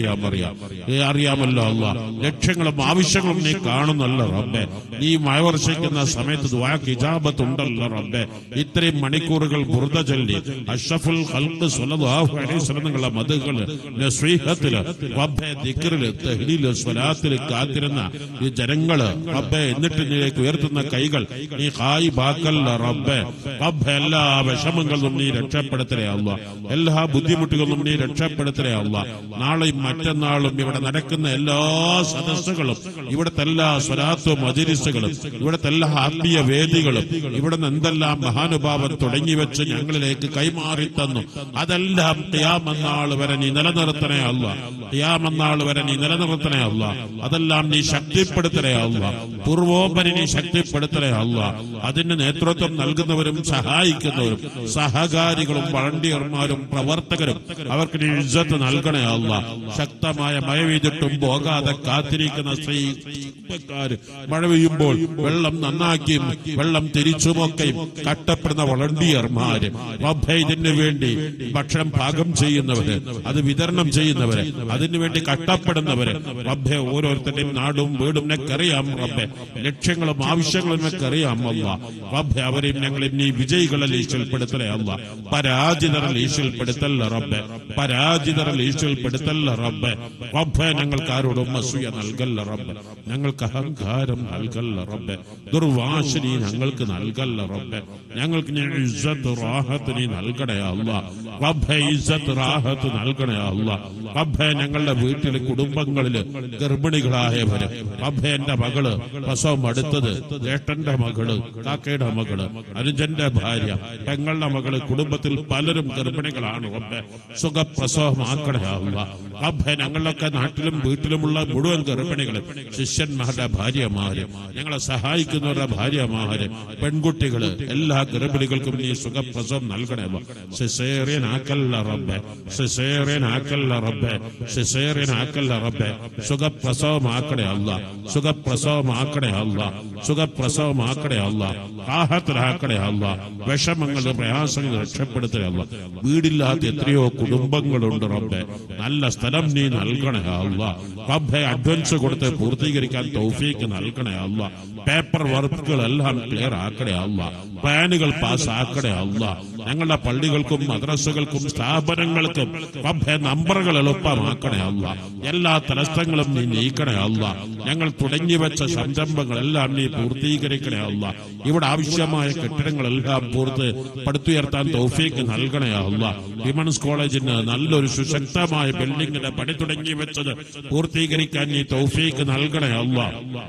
അറിയാമല്ലോ അല്ല. ലക്ഷ്യങ്ങളും ആവശ്യങ്ങളും നീ കാണുന്നല്ലോ റബ്ബേ. നീ മഴ വർഷിക്കുന്ന സമയത്ത് ദുആക്ക് ഇജാബത്ത് ഉണ്ടല്ലോ റബ്ബേ. ഇത്രയും മണിക്കൂറുകൾ ബുർദ ചൊല്ലി അഷ്റഫുൽ ഖൽഖ് സ്വല്ലല്ലാഹു അലൈഹി വസല്ലം നിങ്ങളുടെ മദ്ഹുകൾ നസ്വീഹത്തില് റബ്ബേ ദിക്റില് തഹ്ലീല് സ്വലാത്തില് കാത്തിരുന്ന ഈ ജനങ്ങള് റബ്ബേ എന്നിട്ട് നീലേക്ക് ഉയർത്തുന്ന കൈകൾ നീ ഖായിബാക്കല്ല റബ്ബേ. റബ്ബേ എല്ലാ വിഷമങ്ങളും നീ രക്ഷപ്പെടുത്തണേ അല്ല. എല്ലാ ബുദ്ധിമുട്ടുകളും നീ രക്ഷപ്പെടുത്തണേ അല്ല. നാളെയും മറ്റന്നാളും ഇവിടെ നടക്കുന്ന എല്ലാ സദസ്സുകളും ഇവിടുത്തെ എല്ലാ സ്വലാത്തും മജ്‌ലിസുകളും ഇവിടുത്തെ എല്ലാ ആത്മീയ വേദികളും ഇവിടെ നിന്ന് എന്തെല്ലാം മഹാനുഭാവം തുടങ്ങി വെച്ച് ഞങ്ങളിലേക്ക് കൈമാറി തന്നു അതെല്ലാം ഖിയാമത്ത് നാൾ വരെ നീ നിലനിർത്തണേ അല്ല. ഖിയാമത്ത് നാൾ വരെ നീ നിലനിർത്തണേ അല്ല. അതെല്ലാം നീ ശക്തിപ്പെടുത്തണേ അല്ല. പൂർവോപരി നീ ശക്തിപ്പെടുത്തണേ അല്ല. അതിന് നേതൃത്വം നൽകുന്നവരും സഹായിക്കുന്നവരും സഹകാരികളും വളണ്ടിയർമാരും പ്രവർത്തകരും അവർക്ക് നീ ഇസ്സത്ത് നൽകണേ അല്ല. ശക്തമായ മഴ പെയ്തിട്ടും പോകാതെ കാത്തിരിക്കുന്ന സ്ത്രീക്കാര് മഴ പെയ്യുമ്പോൾ വെള്ളം നന്നാക്കിയും വെള്ളം തിരിച്ചുമൊക്കെയും കഷ്ടപ്പെടുന്ന വളണ്ടിയർമാര് റബ്ബേ ഇതിനു വേണ്ടി ഭക്ഷണം പാകം ചെയ്യുന്നവര് അത് വിതരണം ചെയ്യുന്നവര് അതിനുവേണ്ടി കഷ്ടപ്പെടുന്നവര് റബ്ബേ ഓരോരുത്തരുടെയും നാടും വീടും അറിയാം റബ്ബേ. ലക്ഷ്യങ്ങളും ആവശ്യങ്ങളും അറിയാം അല്ല. റബ്ബേ അവരെയും ഞങ്ങളെയും നീ വിജയികളെ ലീശിൽപ്പെടുത്തലേ അല്ല. പരാജിതരെ ലീശിൽപ്പെടുത്തല്ല റബ്ബേ. പരാജിതരെ ലീശിൽപ്പെടുത്തല്ല റബ്ബേ. റബ്ബേ ഞങ്ങൾക്ക് ആരോടും അസൂയ നൽകല്ല റബ്ബേ. ഞങ്ങൾക്ക് അഹങ്കാരം നൽകല്ല റബ്ബേ. ദുർവാശ നീ ഞങ്ങൾക്ക് നൽകല്ല റബ്ബേ. ഞങ്ങൾക്ക് നീ ഇസ്സത്ത് റാഹത്ത് നീ നൽകണേ അല്ല. റബ്ബേ ഇസ്സത്ത് റാഹത്ത് നൽകണേ അല്ല. റബ്ബേ ഞങ്ങളുടെ വീട്ടിലെ കുടുംബങ്ങളില് ഗർഭിണികളായവര് റബ്ബേ എന്റെ മകള് പ്രസവം അടുത്തത് ജ്യേഷ്ഠന്റെ മകള് കാക്കയുടെ മകള് അനുജന്റെ ഭാര്യ പെങ്ങളുടെ മകള് കുടുംബത്തിൽ പലരും ഗർഭിണികളാണ് റബ്ബേ. സുഖപ്രസവമാക്കണേ അല്ല. റബ്ബേ ഞങ്ങളൊക്കെ നാട്ടിലും വീട്ടിലുമുള്ള മുഴുവൻ ഗർഭിണികള് ശിഷ്യന്മാരുടെ ഭാര്യമാര് ഞങ്ങളെ സഹായിക്കുന്നവരുടെ ഭാര്യമാര് പെൺകുട്ടികള് എല്ലാ ഗർഭിണികൾക്കും നീ സുഖപ്രസവം നൽകണേ. സിസേറിയൻ ആക്കല്ല റബ്ബേ. സിസേറിയൻ ആക്കല്ല റബ്ബേ. സിസേറിയൻ ആക്കല്ല റബ്ബേ. സുഖപ്രസവമാക്കണേ അല്ല. സുഖപ്രസവമാക്കണേ അല്ല. സുഖപ്രസവമാക്കണേ അല്ല. റാഹത്തിലാക്കണേ അല്ല. വിഷമങ്ങൾ പ്രയാസങ്ങൾ രക്ഷപ്പെടുത്തണേ അല്ല. വീടില്ലാത്ത എത്രയോ കുടുംബങ്ങളുണ്ട് റബ്ബേ. നല്ല സ്ഥലം നീ നൽകണേ അല്ല. റബ്ബേ അഡ്വാൻസ് കൊടുത്ത് പൂർത്തീകരിക്കാൻ തൗഫീക്ക് നൽകണേ അല്ല. പേപ്പർ വർക്കുകളെല്ലാം ക്ലിയർ ആക്കണേ അല്ല. പ്ലാനുകൾ പാസ്സാക്കണേ അല്ല. ഞങ്ങളുടെ പള്ളികൾക്കും മദ്രസകൾക്കും സ്ഥാപനങ്ങൾക്കും റബ്ബേ നമ്പറുകൾ എളുപ്പമാക്കണേ അല്ല. എല്ലാ തലസ്ഥങ്ങളും നീ നീക്കണേ അല്ല. ഞങ്ങൾ തുടങ്ങി വെച്ച സംരംഭങ്ങളെല്ലാം നീ പൂർത്തീകരിക്കണേ അല്ല. ഇവിടെ ആവശ്യമായ കെട്ടിടങ്ങളെല്ലാം പടുത്തുയർത്താൻ തൗഫീക്ക് നൽകണേ അല്ല. വിമൻസ് കോളേജിന് നല്ലൊരു സുശക്തമായ ബിൽഡിങ്ങിന്റെ പണി തുടങ്ങി വെച്ചത് പൂർത്തീകരിക്കാൻ നീ തൗഫീക്ക് നൽകണേ അല്ല.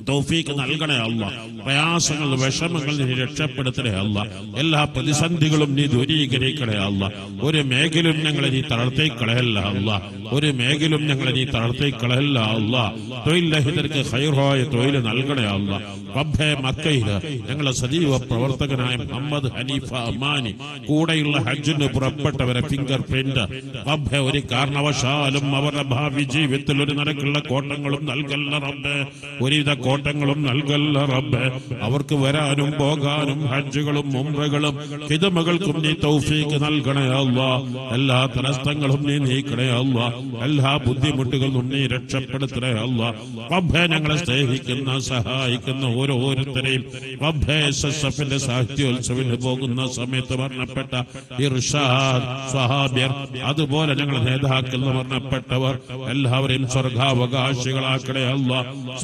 തൗഫീഖ് നൽകണേ അല്ലാ. പ്രയാസങ്ങൾ വിഷമങ്ങൾ നീ രക്ഷപ്പെടുത്തണേ അല്ലാ. എല്ലാ പ്രതിസന്ധികളും നീ ദൂരീകരിക്കണേ അല്ലാ. ഒരു മേഖലയും ഞങ്ങളെ നീ തളർത്തേക്കളയല്ല അല്ലാ. ഒരു മേഖലയും ഞങ്ങളെ നീ തളർത്തേക്കളയല്ല അല്ലാ. തൊഴിൽ രഹിതർക്ക് ഖൈറായ തൊഴിൽ നൽകണേ അല്ലാ. റബ്ബേ മക്കയില് ഞങ്ങളെ സജീവ പ്രവർത്തകനായ മുഹമ്മദ് ഹനീഫ അമാനി കൂടെയുള്ള ഹജ്ജിന് പുറപ്പെട്ടവരെ ഫിംഗർ പ്രിന്റ് റബ്ബേ ഒരു കാരണവശാലും അവരുടെ ഭാവി ജീവിതത്തിൽ ഒരു നിരക്കുള്ള കോട്ടങ്ങളും നൽകല്ല റബ്ബേ. ഒരുവിധ കോട്ടങ്ങളും നൽകല്ല റബ്ബേ. അവർക്ക് വരാനും പോകാനും ഹജ്ജുകളും ഉംറകളും ഖിദ്മകൾക്കും നീ തൗഫീഖ് നൽകണേ അല്ലാ. എല്ലാ തടസ്സങ്ങളും നീ നീക്കണേ അല്ലാ. എല്ലാ ബുദ്ധിമുട്ടുകളും നീ രക്ഷപ്പെടുത്തണേ അല്ലാ. റബ്ബേ ഞങ്ങളെ സ്നേഹിക്കുന്ന സഹായിക്കുന്ന ഓരോരുത്തരെയും റബ്ബേ SSFന്റെ സാഹിത്യോത്സവത്തിന് പോകുന്ന സമയത്ത് മരണപ്പെട്ട ഇർഷാദ് സ്വഹാബിയർ അതുപോലെ ഞങ്ങളുടെ നേതാക്കൾ മരണപ്പെട്ടവർ എല്ലാവരെയും സ്വർഗാവകാശികളാക്കണേ അല്ലാ.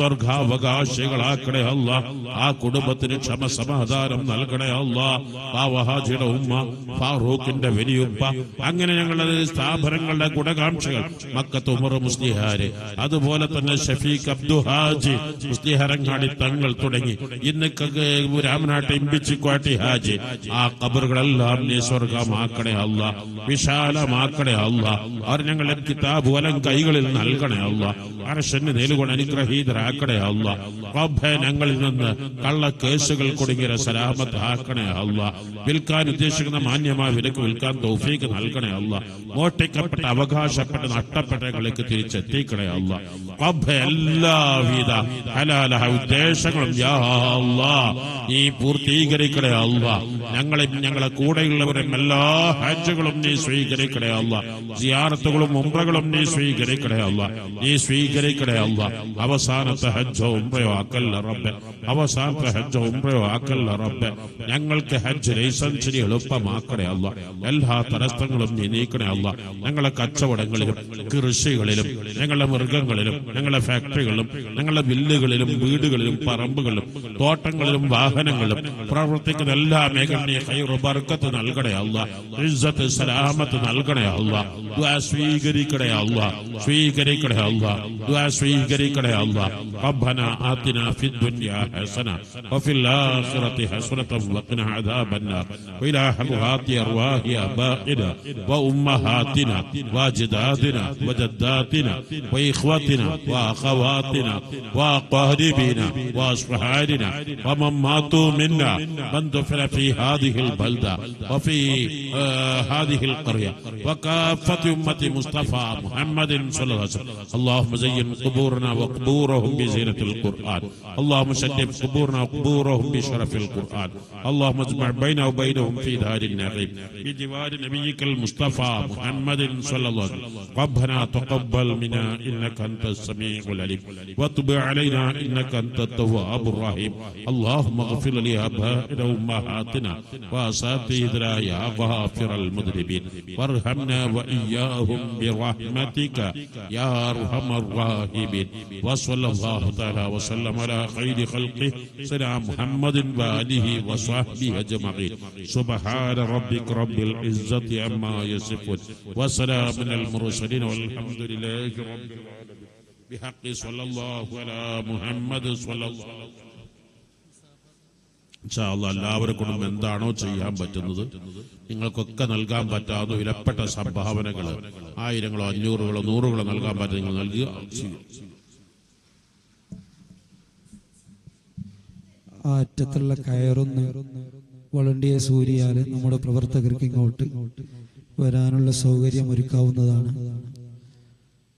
സ്വർഗാവകാശികളാക്കണേ അല്ലാ. ആ കുടുംബത്തിന് ക്ഷമ സമാധാനം നൽകണേ അല്ലാ. ഹാജിയുടെ ഉമ്മ ഫാറൂഖിന്റെ വലിയുപ്പ അങ്ങനെ ഞങ്ങളുടെ സ്ഥാപനങ്ങളുടെ ഗുണകാംക്ഷകൾ മക്കത്ത് ഉമർ മുസ്ലിഹാര് അതുപോലെ തന്നെ ഷഫീഖ് അബ്ദു ഹാജി മുസ്ലിഹരങ്ങാടി തങ്ങൾ തുടങ്ങി ഇന്ന് രാമനാട്ട് ഇമ്പിച്ചിക്കോട്ടി ഹാജി ആ ഖബറുകളെല്ലാം നീ സ്വർഗമാക്കണേ അല്ലാ. വിശാലമാക്കണേ അല്ലാ. അവർ ഞങ്ങളെ കിതാബ് വലം കൈകളിൽ നൽകണേ അല്ലാ. അർശന് നേലുകൊണ്ട് അനുഗ്രഹീതരാക്കണേ അല്ലാ. റബ്ബേ ഞങ്ങളിൽ നിന്ന് കള്ള കേസുകൾ കുടുങ്ങിയ സലാമത്ത് ആക്കണേ അല്ലാ. വിൽക്കാൻ ഉദ്ദേശിക്കുന്ന മാന്യമായ വിലക്ക് വിൽക്കാൻ തൗഫീഖ് നൽകണേ അല്ലാ. മോഷ്ടിക്കപ്പെട്ട അവകാശപ്പെട്ട നഷ്ടപ്പെട്ടവർക്ക് തിരിച്ചെത്തിക്കണേ അല്ലാ. റബ്ബേ എല്ലാവിധ ഹലാലായ ഉദ്ദേശങ്ങളും യാ അല്ലാ നീ പൂർത്തീകരിക്കണേ അല്ലാ. ഞങ്ങളെ കൂടെയുള്ളവരും എല്ലാ ഹജ്ജുകളും നീ സ്വീകരിക്കണേ അല്ലാ. സിയാറത്തുകളും ഉംറകളും നീ സ്വീകരിക്കണേ അല്ലാ. നീ സ്വീകരിക്കണേ അല്ലാ. അവസാനത്തെ ഹജ്ജോ ഉംറയോ ആക്കല്ല റബ്ബേ. അവസാനത്തെ ഹജ്ജോ ഉംറയോ ആക്കല്ല റബ്ബേ. ഞങ്ങൾക്ക് ഹജ്ജ് ലൈസൻസിന് എളുപ്പമാക്കണേ അല്ലാ. എല്ലാ തടസ്സങ്ങളും നീ നീക്കണേ അല്ലാ. ഞങ്ങളുടെ കച്ചവടങ്ങളിലും കൃഷികളിലും ഞങ്ങളുടെ മൃഗങ്ങളിലും ഞങ്ങളുടെ ഫാക്ടറികളിലും ഞങ്ങളുടെ വില്ലുകളിലും വീടുകളിലും പറമ്പുകളിലും തോട്ടങ്ങളിലും വാഹനങ്ങളിലും പ്രവർത്തിക്കുന്ന എല്ലാ മേഖലയും ഖൈർ ബർക്കത്ത് നൽകണേ അല്ലാ. ഇസ്സത്ത് സലാമത്ത് നൽകണേ അല്ലാ. ദുആ സ്വീകരിക്കണേ അല്ലാ. സ്വീകരിക്കണേ അല്ലാ. ദുആ സ്വീകരിക്കണേ അല്ലാ. റബ്ബനാ ആതിനാ ഫിദ് ദുനിയാ ഹസന വഫിൽ ആഖിറതി ഹസനത വഖിനാ അദാബന്നാർ വഇലാ ഹമുഹാതി അർവാഹി അബാഇനാ വഉമ്മഹാതിനാ വഅജ്ദാദിനാ വജദ്ദാതിനാ വഇഖ്വതിനാ വഅഖവാതിനാ വഅഖാരിബിനാ വഅസ്ഹാരിനാ വമൻ മാതു മിന്നാ من دفن في هذه البلدة وفي هذه القرية وكافة أمة مصطفى محمد صلى الله عليه وسلم. اللهم زين قبورنا وقبورهم بزينة القرآن. اللهم شرف قبورنا وقبورهم بشرف القرآن. اللهم اجمع بيننا وبينهم في دار النعيم بجوار نبيك المصطفى محمد صلى الله عليه وسلم. ربنا تقبل منا إنك أنت السميع العليم وتب علينا إنك أنت التواب الرحيم. اللهم اغفر لآبائنا وأمهاتنا وأساتذتنا يا غافر المذنبين وارحمنا وإياهم برحمتك يا أرحم الراحمين. وصلى الله تعالى وسلم على خير خلقه سيدنا محمد وآله وصحبه أجمعين. سبحان ربك رب العزة عما يصفون وسلام على المرسلين والحمد لله رب العالمين بحق صلى الله على محمد صلى الله عليه وسلم. എല്ലാവർക്കും എന്താണോ ചെയ്യാൻ പറ്റുന്നത് നിങ്ങൾക്കൊക്കെ നൽകാൻ പറ്റാവുന്ന വിലപ്പെട്ട സംഭാവനകൾ ആയിരങ്ങളോ അഞ്ഞൂറുകളോ നൂറുകളോ നൽകാൻ പറ്റും നിങ്ങൾ നൽകുക. ആ അറ്റത്തുള്ള കയറൊന്ന് വളണ്ടിയേഴ്സ് ഊരിയാൽ നമ്മുടെ പ്രവർത്തകർക്ക് ഇങ്ങോട്ട് വരാനുള്ള സൗകര്യം ഒരുക്കാവുന്നതാണ്.